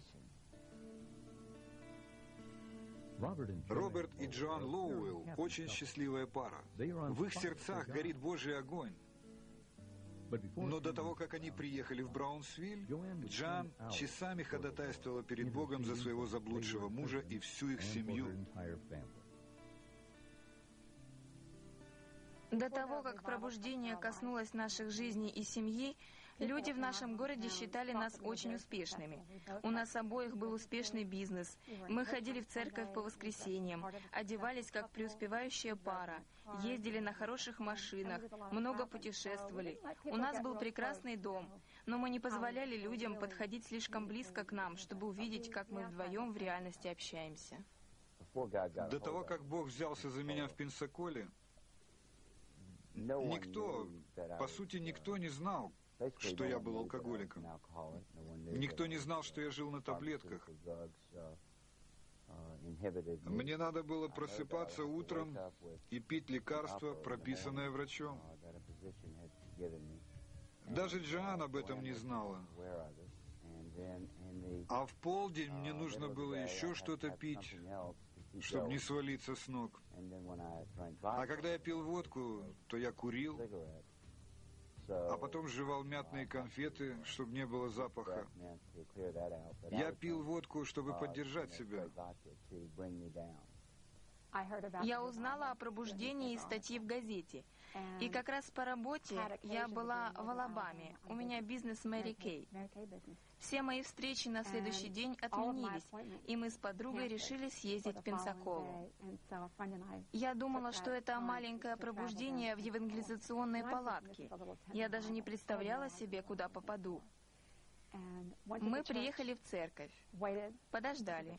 Роберт и Джоан Лоуэлл – очень счастливая пара. В их сердцах горит Божий огонь. Но до того, как они приехали в Браунсвиль, Джоан часами ходатайствовала перед Богом за своего заблудшего мужа и всю их семью.
До того, как пробуждение коснулось наших жизней и семьи, Люди в нашем городе считали нас очень успешными. У нас обоих был успешный бизнес. Мы ходили в церковь по воскресеньям, одевались как преуспевающая пара, ездили на хороших машинах, много путешествовали. У нас был прекрасный дом, но мы не позволяли людям подходить слишком близко к нам, чтобы увидеть, как мы вдвоем в реальности общаемся.
До того, как Бог взялся за меня в Пенсаколе, никто, по сути, никто не знал, что я был алкоголиком. Никто не знал, что я жил на таблетках. Мне надо было просыпаться утром и пить лекарство, прописанное врачом. Даже Джоан об этом не знала. А в полдень мне нужно было еще что-то пить, чтобы не свалиться с ног. А когда я пил водку, то я курил, а потом жевал мятные конфеты, чтобы не было запаха. Я пил водку, чтобы поддержать себя.
Я узнала о пробуждении из статьи в газете. И как раз по работе я была в Алабаме. У меня бизнес Мэри Кей. Все мои встречи на следующий день отменились, и мы с подругой решили съездить в Пенсаколу. Я думала, что это маленькое пробуждение в евангелизационной палатке. Я даже не представляла себе, куда попаду. Мы приехали в церковь, подождали.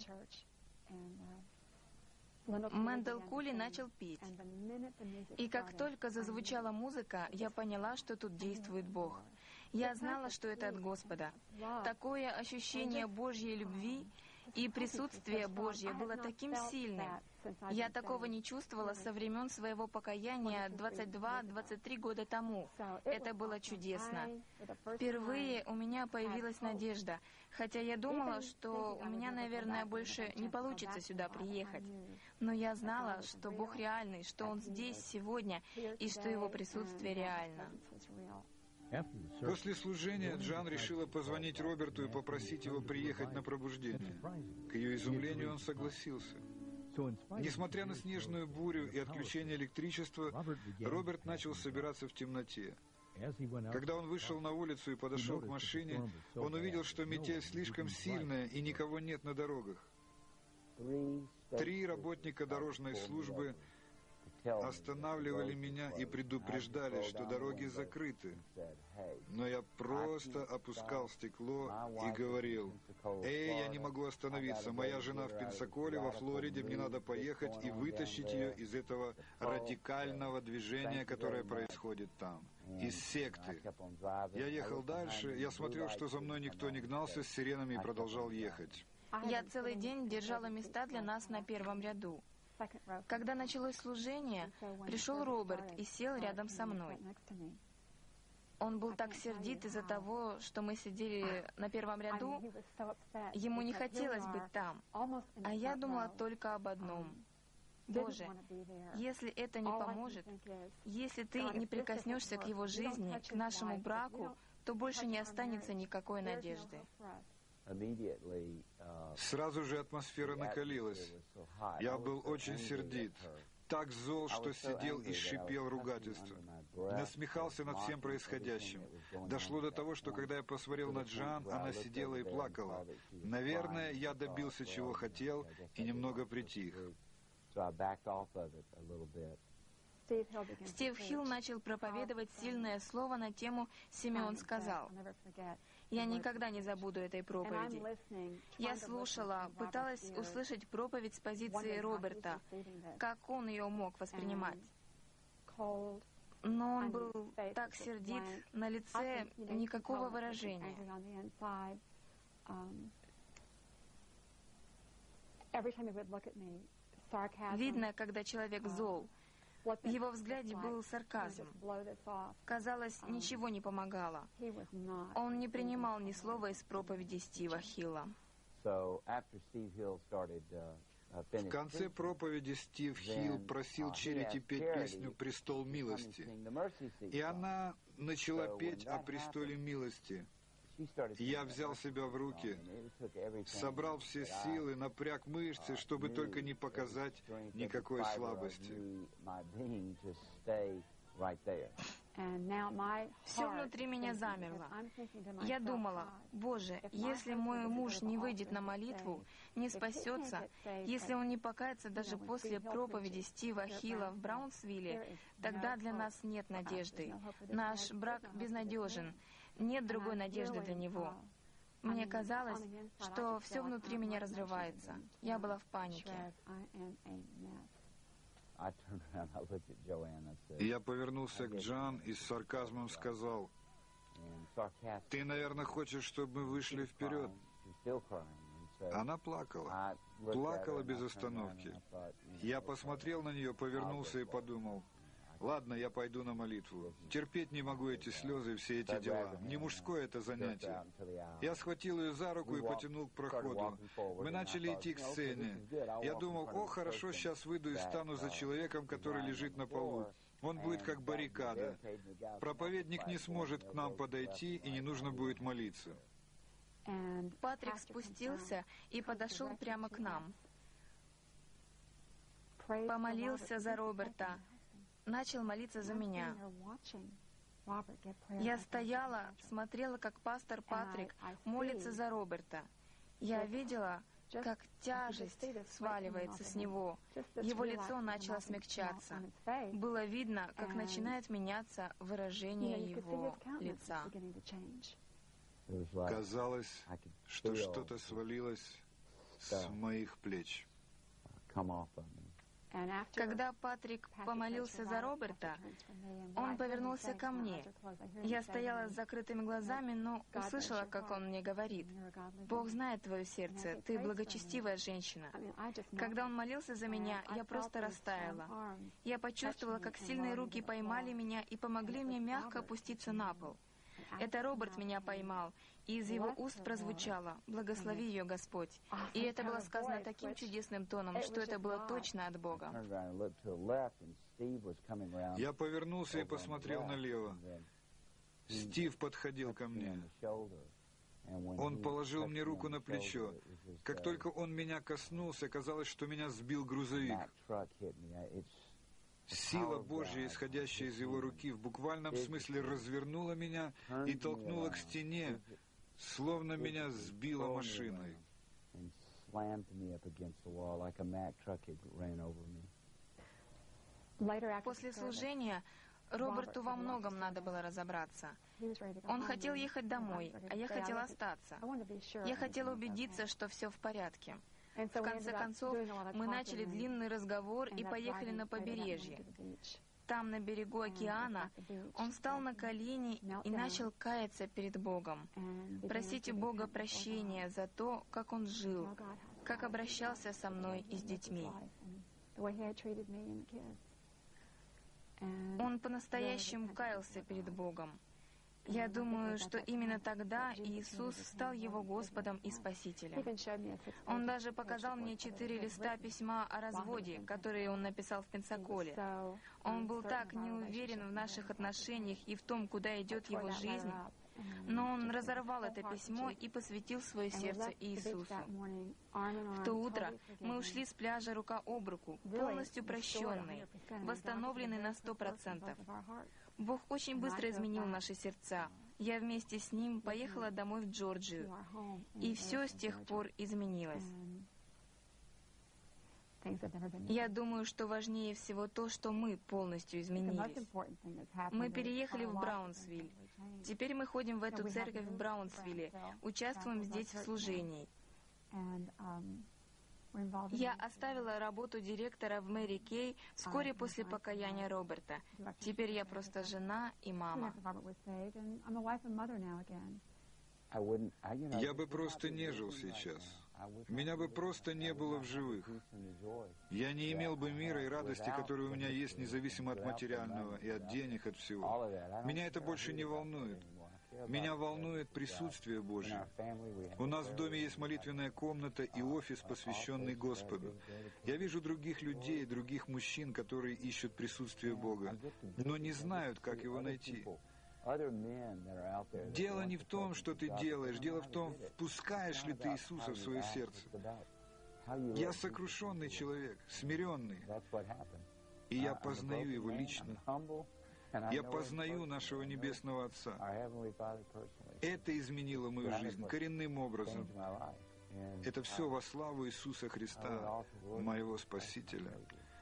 Мэндел Кули начал петь. И как только зазвучала музыка, я поняла, что тут действует Бог. Я знала, что это от Господа. Такое ощущение Божьей любви и присутствие Божье было таким сильным. Я такого не чувствовала со времен своего покаяния двадцать два - двадцать три года тому. Это было чудесно. Впервые у меня появилась надежда, хотя я думала, что у меня, наверное, больше не получится сюда приехать. Но я знала, что Бог реальный, что Он здесь сегодня, и что Его присутствие реально.
После служения Джоан решила позвонить Роберту и попросить его приехать на пробуждение. К ее изумлению он согласился. Несмотря на снежную бурю и отключение электричества, Роберт начал собираться в темноте. Когда он вышел на улицу и подошел к машине, он увидел, что метель слишком сильная и никого нет на дорогах. Три работника дорожной службы останавливали меня и предупреждали, что дороги закрыты. Но я просто опускал стекло и говорил: «Эй, я не могу остановиться, моя жена в Пенсаколе, во Флориде, мне надо поехать и вытащить ее из этого радикального движения, которое происходит там, из секты». Я ехал дальше, я смотрел, что за мной никто не гнался с сиренами, и продолжал ехать.
Я целый день держала места для нас на первом ряду. Когда началось служение, пришел Роберт и сел рядом со мной. Он был так сердит из-за того, что мы сидели на первом ряду. Ему не хотелось быть там. А я думала только об одном. Боже, если это не поможет, если ты не прикоснешься к его жизни, к нашему браку, то больше не останется никакой надежды.
Сразу же атмосфера накалилась. Я был очень сердит, так зол, что сидел и шипел ругательство. Насмехался над всем происходящим. Дошло до того, что когда я посмотрел на Джоан, она сидела и плакала. Наверное, я добился, чего хотел, и немного притих.
Стив Хилл начал проповедовать сильное слово на тему «Симеон сказал». Я никогда не забуду этой проповеди. Я слушала, пыталась услышать проповедь с позиции Роберта, как он ее мог воспринимать. Но он был так сердит, на лице никакого выражения. Видно, когда человек зол. В его взгляде был сарказм. Казалось, ничего не помогало. Он не принимал ни слова из проповеди Стива Хилла.
В конце проповеди Стив Хилл просил Черити петь песню «Престол милости». И она начала петь о престоле милости. Я взял себя в руки, собрал все силы, напряг мышцы, чтобы только не показать никакой слабости.
Все внутри меня замерло. Я думала: Боже, если мой муж не выйдет на молитву, не спасется, если он не покается даже после проповеди Стива Хилла в Браунсвилле, тогда для нас нет надежды. Наш брак безнадежен, нет другой надежды для него. Мне казалось, что все внутри меня разрывается. Я была в панике.
Я повернулся к Джоан и с сарказмом сказал: «Ты, наверное, хочешь, чтобы мы вышли вперед?» Она плакала. Плакала без остановки. Я посмотрел на нее, повернулся и подумал: ладно, я пойду на молитву. Терпеть не могу эти слезы и все эти дела. Не мужское это занятие. Я схватил ее за руку и потянул к проходу. Мы начали идти к сцене. Я думал: о, хорошо, сейчас выйду и стану за человеком, который лежит на полу. Он будет как баррикада. Проповедник не сможет к нам подойти, и не нужно будет молиться.
Патрик спустился и подошел прямо к нам. Помолился за Роберта. Начал молиться за меня. Я стояла, смотрела, как пастор Патрик молится за Роберта. Я видела, как тяжесть сваливается с него. Его лицо начало смягчаться. Было видно, как начинает меняться выражение его лица.
Казалось, что что-то свалилось с моих плеч.
Когда Патрик помолился за Роберта, он повернулся ко мне. Я стояла с закрытыми глазами, но услышала, как он мне говорит: «Бог знает твое сердце, ты благочестивая женщина». Когда он молился за меня, я просто растаяла. Я почувствовала, как сильные руки поймали меня и помогли мне мягко опуститься на пол. Это Роберт меня поймал, и из его уст прозвучало: «Благослови ее, Господь». И это было сказано таким чудесным тоном, что это было точно от Бога.
Я повернулся и посмотрел налево. Стив подходил ко мне. Он положил мне руку на плечо. Как только он меня коснулся, казалось, что меня сбил грузовик. Сила Божья, исходящая из его руки, в буквальном смысле развернула меня и толкнула к стене, словно меня сбила машиной.
После служения Роберту во многом надо было разобраться. Он хотел ехать домой, а я хотела остаться. Я хотела убедиться, что все в порядке. В конце концов, мы начали длинный разговор и поехали на побережье. Там, на берегу океана, он встал на колени и начал каяться перед Богом, просить у Бога прощения за то, как он жил, как обращался со мной и с детьми. Он по-настоящему каялся перед Богом. Я думаю, что именно тогда Иисус стал его Господом и Спасителем. Он даже показал мне четыре листа письма о разводе, которые он написал в Пенсаколе. Он был так не уверен в наших отношениях и в том, куда идет его жизнь, но он разорвал это письмо и посвятил свое сердце Иисусу. В то утро мы ушли с пляжа рука об руку, полностью прощенные, восстановленные на сто процентов. Бог очень быстро изменил наши сердца. Я вместе с Ним поехала домой в Джорджию, и все с тех пор изменилось. Я думаю, что важнее всего то, что мы полностью изменились. Мы переехали в Браунсвилл. Теперь мы ходим в эту церковь в Браунсвилле, участвуем здесь в служении. Я оставила работу директора в Мэри Кей вскоре после покаяния Роберта. Теперь я просто жена и мама.
Я бы просто не жил сейчас. Меня бы просто не было в живых. Я не имел бы мира и радости, которые у меня есть, независимо от материального и от денег, от всего. Меня это больше не волнует. Меня волнует присутствие Божье. У нас в доме есть молитвенная комната и офис, посвященный Господу. Я вижу других людей, других мужчин, которые ищут присутствие Бога, но не знают, как его найти. Дело не в том, что ты делаешь, дело в том, впускаешь ли ты Иисуса в свое сердце. Я сокрушенный человек, смиренный, и я познаю Его лично. Я познаю нашего Небесного Отца. Это изменило мою жизнь коренным образом. Это все во славу Иисуса Христа, моего Спасителя.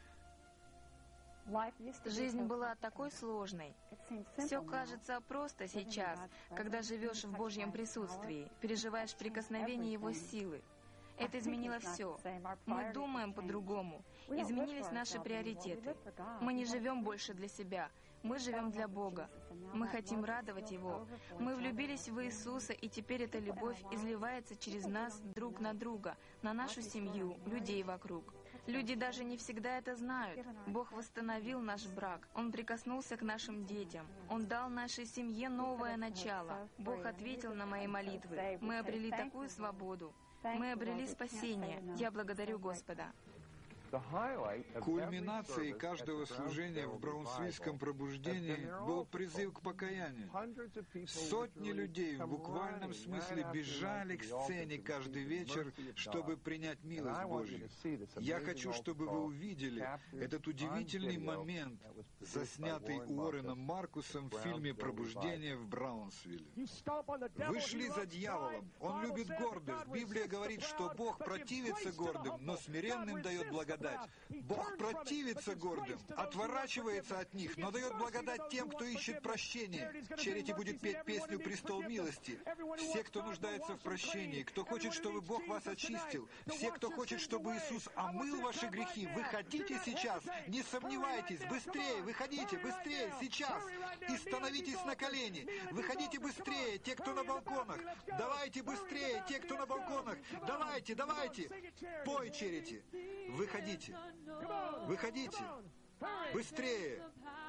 Жизнь была такой сложной. Все кажется просто сейчас, когда живешь в Божьем присутствии, переживаешь прикосновение Его силы. Это изменило все. Мы думаем по-другому. Изменились наши приоритеты. Мы не живем больше для себя. Мы живем для Бога. Мы хотим радовать Его. Мы влюбились в Иисуса, и теперь эта любовь изливается через нас друг на друга, на нашу семью, людей вокруг. Люди даже не всегда это знают. Бог восстановил наш брак. Он прикоснулся к нашим детям. Он дал нашей семье новое начало. Бог ответил на мои молитвы. Мы обрели такую свободу. Мы обрели спасение. Я благодарю Господа.
Кульминацией каждого служения в браунсвильском пробуждении был призыв к покаянию. Сотни людей в буквальном смысле бежали к сцене каждый вечер, чтобы принять милость Божью. Я хочу, чтобы вы увидели этот удивительный момент, заснятый Уорреном Маркусом в фильме «Пробуждение» в Браунсвилле. Вы шли за дьяволом. Он любит гордость. Библия говорит, что Бог противится гордым, но смиренным дает благодать. Бог противится гордым, отворачивается от них, но дает благодать тем, кто ищет прощения. Черити будет петь песню «Престол милости». Все, кто нуждается в прощении, кто хочет, чтобы Бог вас очистил, все, кто хочет, чтобы Иисус омыл ваши грехи, выходите сейчас, не сомневайтесь, быстрее, выходите, быстрее, сейчас, и становитесь на колени. Выходите быстрее, те, кто на балконах. Давайте быстрее, те, кто на балконах. Давайте, давайте. Пой, Черити. Выходите. Выходите. Быстрее.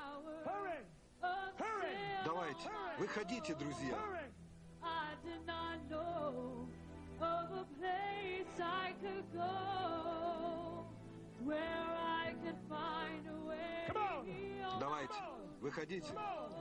Давайте. Выходите, друзья. Давайте. Выходите.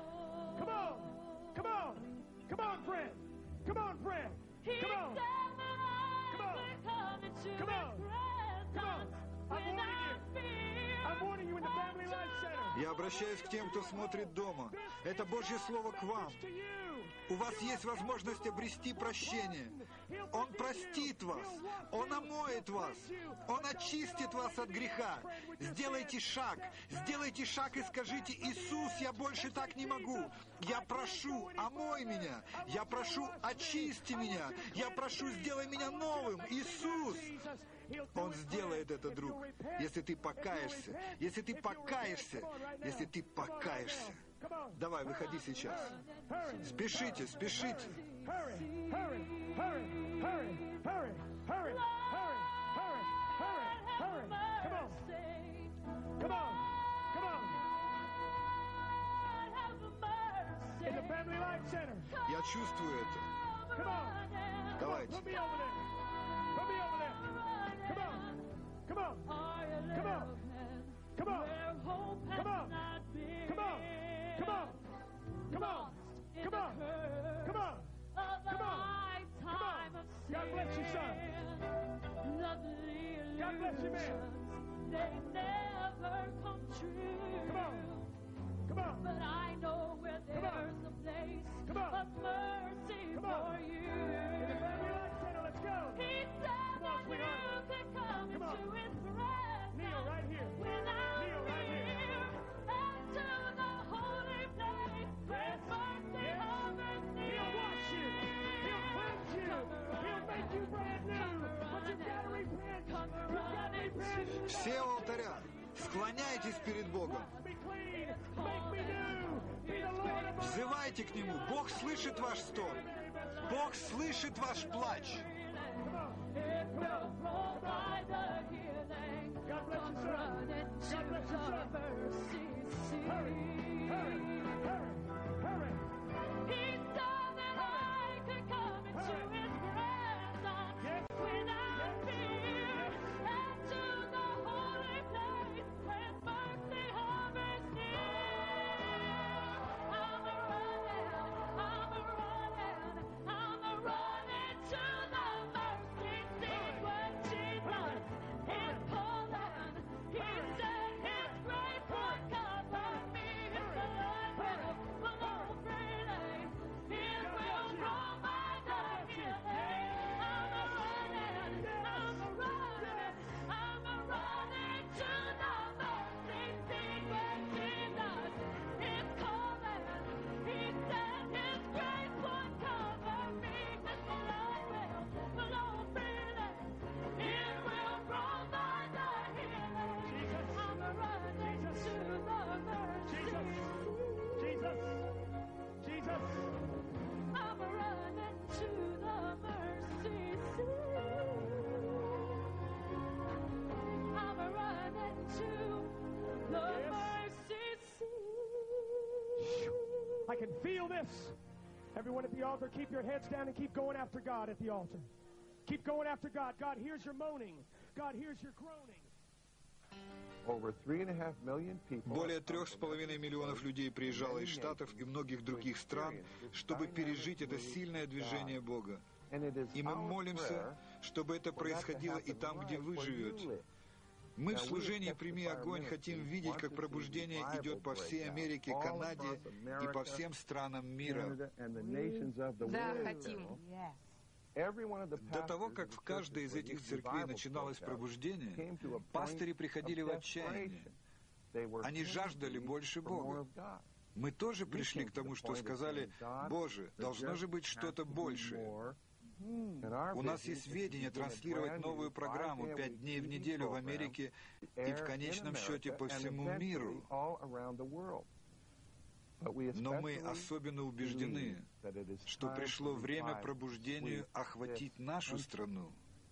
Я обращаюсь к тем, кто смотрит дома. Это Божье Слово к вам. У вас есть возможность обрести прощение. Он простит вас. Он омоет вас. Он очистит вас от греха. Сделайте шаг. Сделайте шаг и скажите: «Иисус, я больше так не могу. Я прошу, омой меня. Я прошу, очисти меня. Я прошу, сделай меня новым. Иисус!» Он сделает это, друг, если ты покаешься, если ты покаешься, если ты покаешься. Давай, выходи сейчас. Спешите, спешите. Я чувствую это. Давайте. Come on! Come on! Come on! Come on! Come on! Come on! Come on! Come on! Come on! Come on! Come on! Come on! God bless you, son. God bless you, man. They never come true. Come on! Come on! But I know where there's a place of mercy for you. In the family life center, let's go. He said that you can come into His presence. Kneel right here. Kneel right here. And to the holy place where mercy hovers near. He'll wash you. He'll cleanse you. He'll make you brand new. But you've got to repent. You've got to repent. Все у алтаря. Склоняйтесь перед Богом. Взывайте к Нему. Бог слышит ваш стон. Бог слышит ваш плач.
Hey!
Feel this. Everyone at the altar, keep your heads down and keep going after God at the altar. Keep going after God. God hears your moaning. God hears your groaning.
Более трех с половиной миллионов людей приезжало из Штатов и многих других стран, чтобы пережить это сильное движение Бога. И мы молимся, чтобы это происходило и там, где вы живете. Мы в служении «Прими огонь» хотим видеть, как пробуждение идет по всей Америке, Канаде и по всем странам мира.
Да, хотим.
До того, как в каждой из этих церквей начиналось пробуждение, пастыри приходили в отчаяние. Они жаждали больше Бога. Мы тоже пришли к тому, что сказали: «Боже, должно же быть что-то большее». У нас есть видение транслировать новую программу пять дней в неделю в Америке и в конечном счете по всему миру. Но мы особенно убеждены, что пришло время пробуждению охватить нашу страну.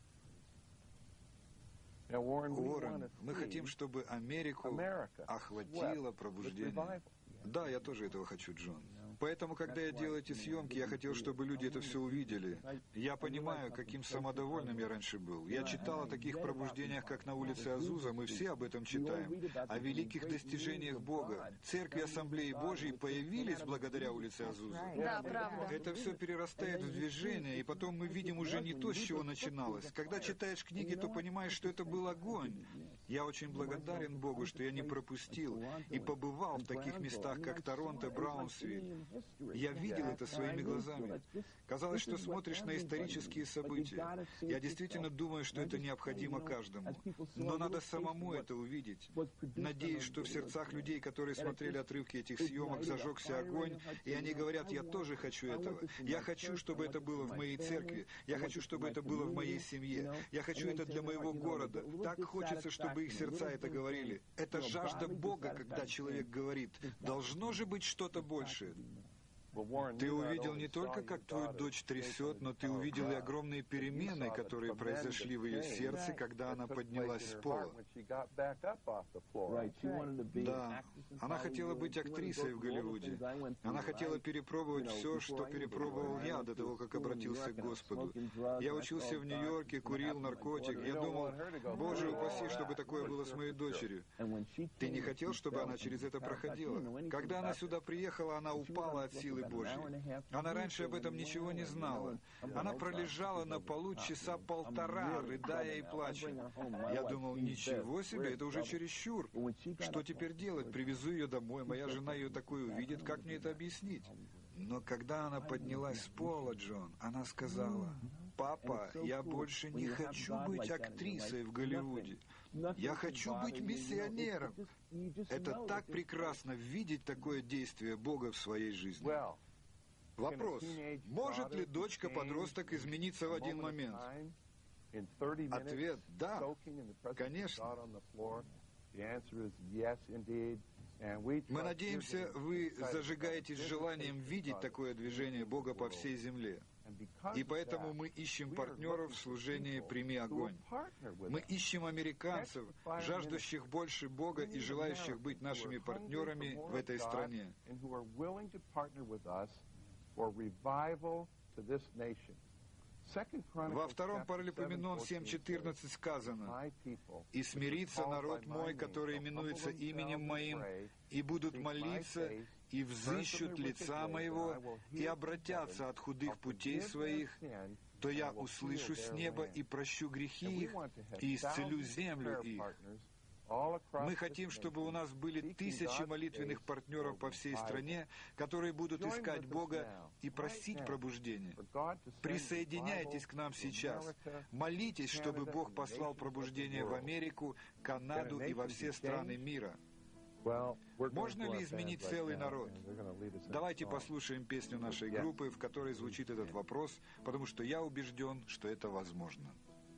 Уоррен, мы хотим, чтобы Америку охватило пробуждение. Да, я тоже этого хочу, Джон. Поэтому, когда я делал эти съемки, я хотел, чтобы люди это все увидели. Я понимаю, каким самодовольным я раньше был. Я читал о таких пробуждениях, как на улице Азуза, мы все об этом читаем. О великих достижениях Бога. Церкви Ассамблеи Божьей появились благодаря улице Азуза.
Да, правда.
Это все перерастает в движение, и потом мы видим уже не то, с чего начиналось. Когда читаешь книги, то понимаешь, что это был огонь. Я очень благодарен Богу, что я не пропустил и побывал в таких местах, как Торонто, Браунсвилл. Я видел это своими глазами. Казалось, что смотришь на исторические события. Я действительно думаю, что это необходимо каждому. Но надо самому это увидеть. Надеюсь, что в сердцах людей, которые смотрели отрывки этих съемок, зажегся огонь, и они говорят: «Я тоже хочу этого. Я хочу, чтобы это было в моей церкви. Я хочу, чтобы это было в моей семье. Я хочу это для моего города». Так хочется, чтобы их сердца это говорили. Это жажда Бога, когда человек говорит: «Должно же быть что-то большее». Ты увидел не только, как твою дочь трясет, но ты увидел и огромные перемены, которые произошли в ее сердце, когда она поднялась с пола. Да, она хотела быть актрисой в Голливуде. Она хотела перепробовать все, что перепробовал я до того, как обратился к Господу. Я учился в Нью-Йорке, курил наркотик. Я думал: «Боже упаси, чтобы такое было с моей дочерью». Ты не хотел, чтобы она через это проходила? Когда она сюда приехала, она упала от силы Божьей. Она раньше об этом ничего не знала. Она пролежала на полу часа полтора, рыдая и плача. Я думал: ничего себе, это уже чересчур. Что теперь делать? Привезу ее домой, моя жена ее такой увидит, как мне это объяснить? Но когда она поднялась с пола, Джон, она сказала: «Папа, я больше не хочу быть актрисой в Голливуде. Я хочу быть миссионером». Это так прекрасно видеть такое действие Бога в своей жизни. Вопрос: может ли дочка-подросток измениться в один момент? Ответ: да, конечно. Мы надеемся, вы зажигаетесь желанием видеть такое движение Бога по всей земле. И поэтому мы ищем партнеров в служении «Прими огонь». Мы ищем американцев, жаждущих больше Бога и желающих быть нашими партнерами в этой стране. Во втором Паралипоменон семь четырнадцать сказано: «И смирится народ мой, который именуется именем моим, и будут молиться, и взыщут лица моего, и обратятся от худых путей своих, то я услышу с неба и прощу грехи их, и исцелю землю их». Мы хотим, чтобы у нас были тысячи молитвенных партнеров по всей стране, которые будут искать Бога и просить пробуждения. Присоединяйтесь к нам сейчас. Молитесь, чтобы Бог послал пробуждение в Америку, Канаду и во все страны мира. Можно ли изменить целый народ? Давайте послушаем песню нашей группы, в которой звучит этот вопрос, потому что я убежден, что это возможно.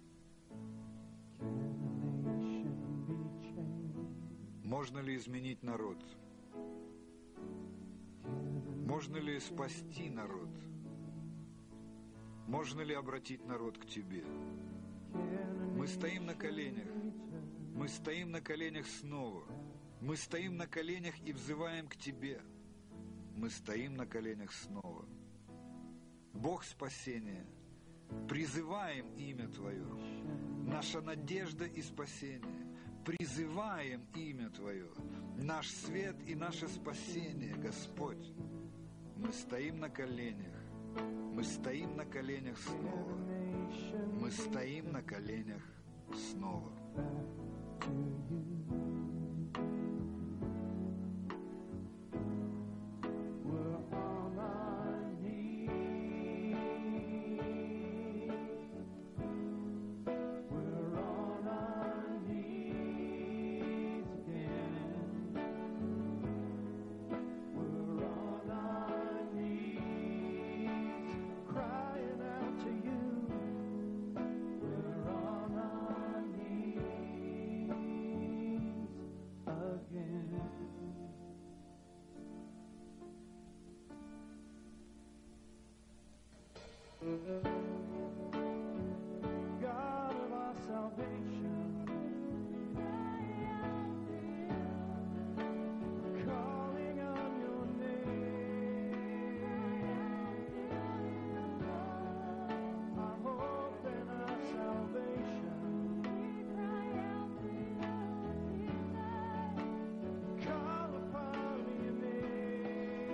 Можно ли изменить народ? Можно ли спасти народ? Можно ли обратить народ к Тебе? Мы стоим на коленях. Мы стоим на коленях снова. Мы стоим на коленях и взываем к Тебе. мы стоим на коленях снова. Бог спасения, призываем имя Твое, наша надежда и спасение, призываем имя Твое, наш свет и наше спасение, Господь. Мы стоим на коленях, мы стоим на коленях снова, мы стоим на коленях снова.
God of our salvation, calling on your name, our hope and our salvation, call upon your name.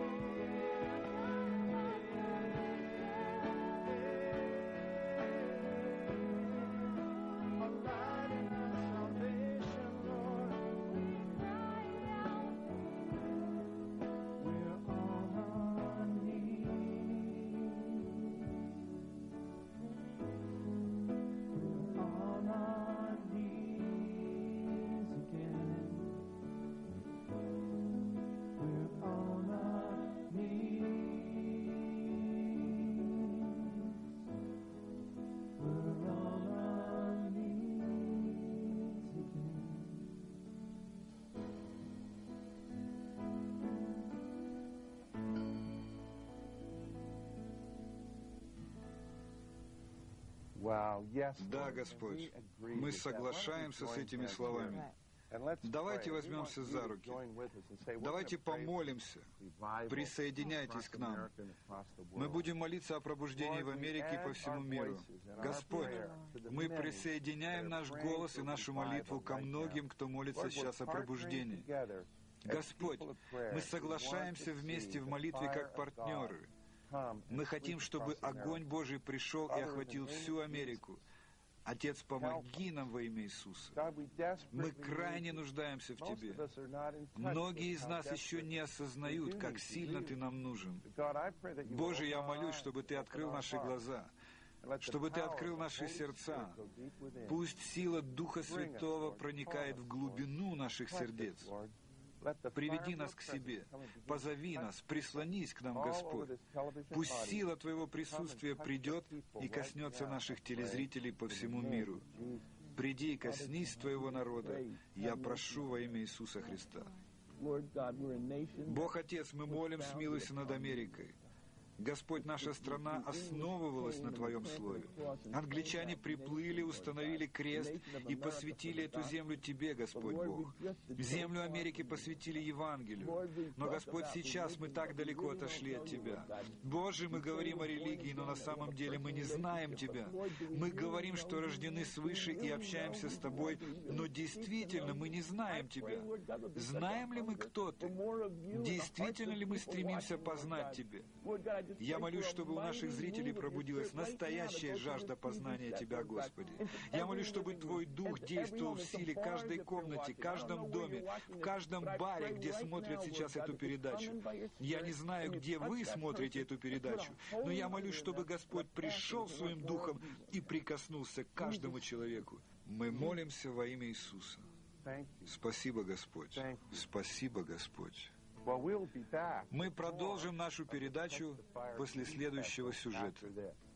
Да, Господь, мы соглашаемся с этими словами. Давайте возьмемся за руки. Давайте помолимся. Присоединяйтесь к нам. Мы будем молиться о пробуждении в Америке и по всему миру. Господь, мы присоединяем наш голос и нашу молитву ко многим, кто молится сейчас о пробуждении. Господь, мы соглашаемся вместе в молитве как партнеры. Мы хотим, чтобы огонь Божий пришел и охватил всю Америку. Отец, помоги нам во имя Иисуса. Мы крайне нуждаемся в Тебе. Многие из нас еще не осознают, как сильно Ты нам нужен. Боже, я молюсь, чтобы Ты открыл наши глаза, чтобы Ты открыл наши сердца. Пусть сила Духа Святого проникает в глубину наших сердец. Приведи нас к себе, позови нас, прислонись к нам, Господь. Пусть сила Твоего присутствия придет и коснется наших телезрителей по всему миру. Приди и коснись Твоего народа, я прошу во имя Иисуса Христа. Бог Отец, мы молим, смилуйся над Америкой. Господь, наша страна основывалась на Твоем Слове. Англичане приплыли, установили крест и посвятили эту землю Тебе, Господь Бог. Землю Америки посвятили Евангелию. Но, Господь, сейчас мы так далеко отошли от Тебя. Боже, мы говорим о религии, но на самом деле мы не знаем Тебя. Мы говорим, что рождены свыше и общаемся с Тобой, но действительно мы не знаем Тебя. Знаем ли мы, кто Ты? Действительно ли мы стремимся познать Тебя? Я молюсь, чтобы у наших зрителей пробудилась настоящая жажда познания Тебя, Господи. Я молюсь, чтобы Твой Дух действовал в силе каждой комнате, каждом доме, в каждом баре, где смотрят сейчас эту передачу. Я не знаю, где вы смотрите эту передачу, но я молюсь, чтобы Господь пришел своим Духом и прикоснулся к каждому человеку. Мы молимся во имя Иисуса. Спасибо, Господь. Спасибо, Господь. Мы продолжим нашу передачу после следующего сюжета.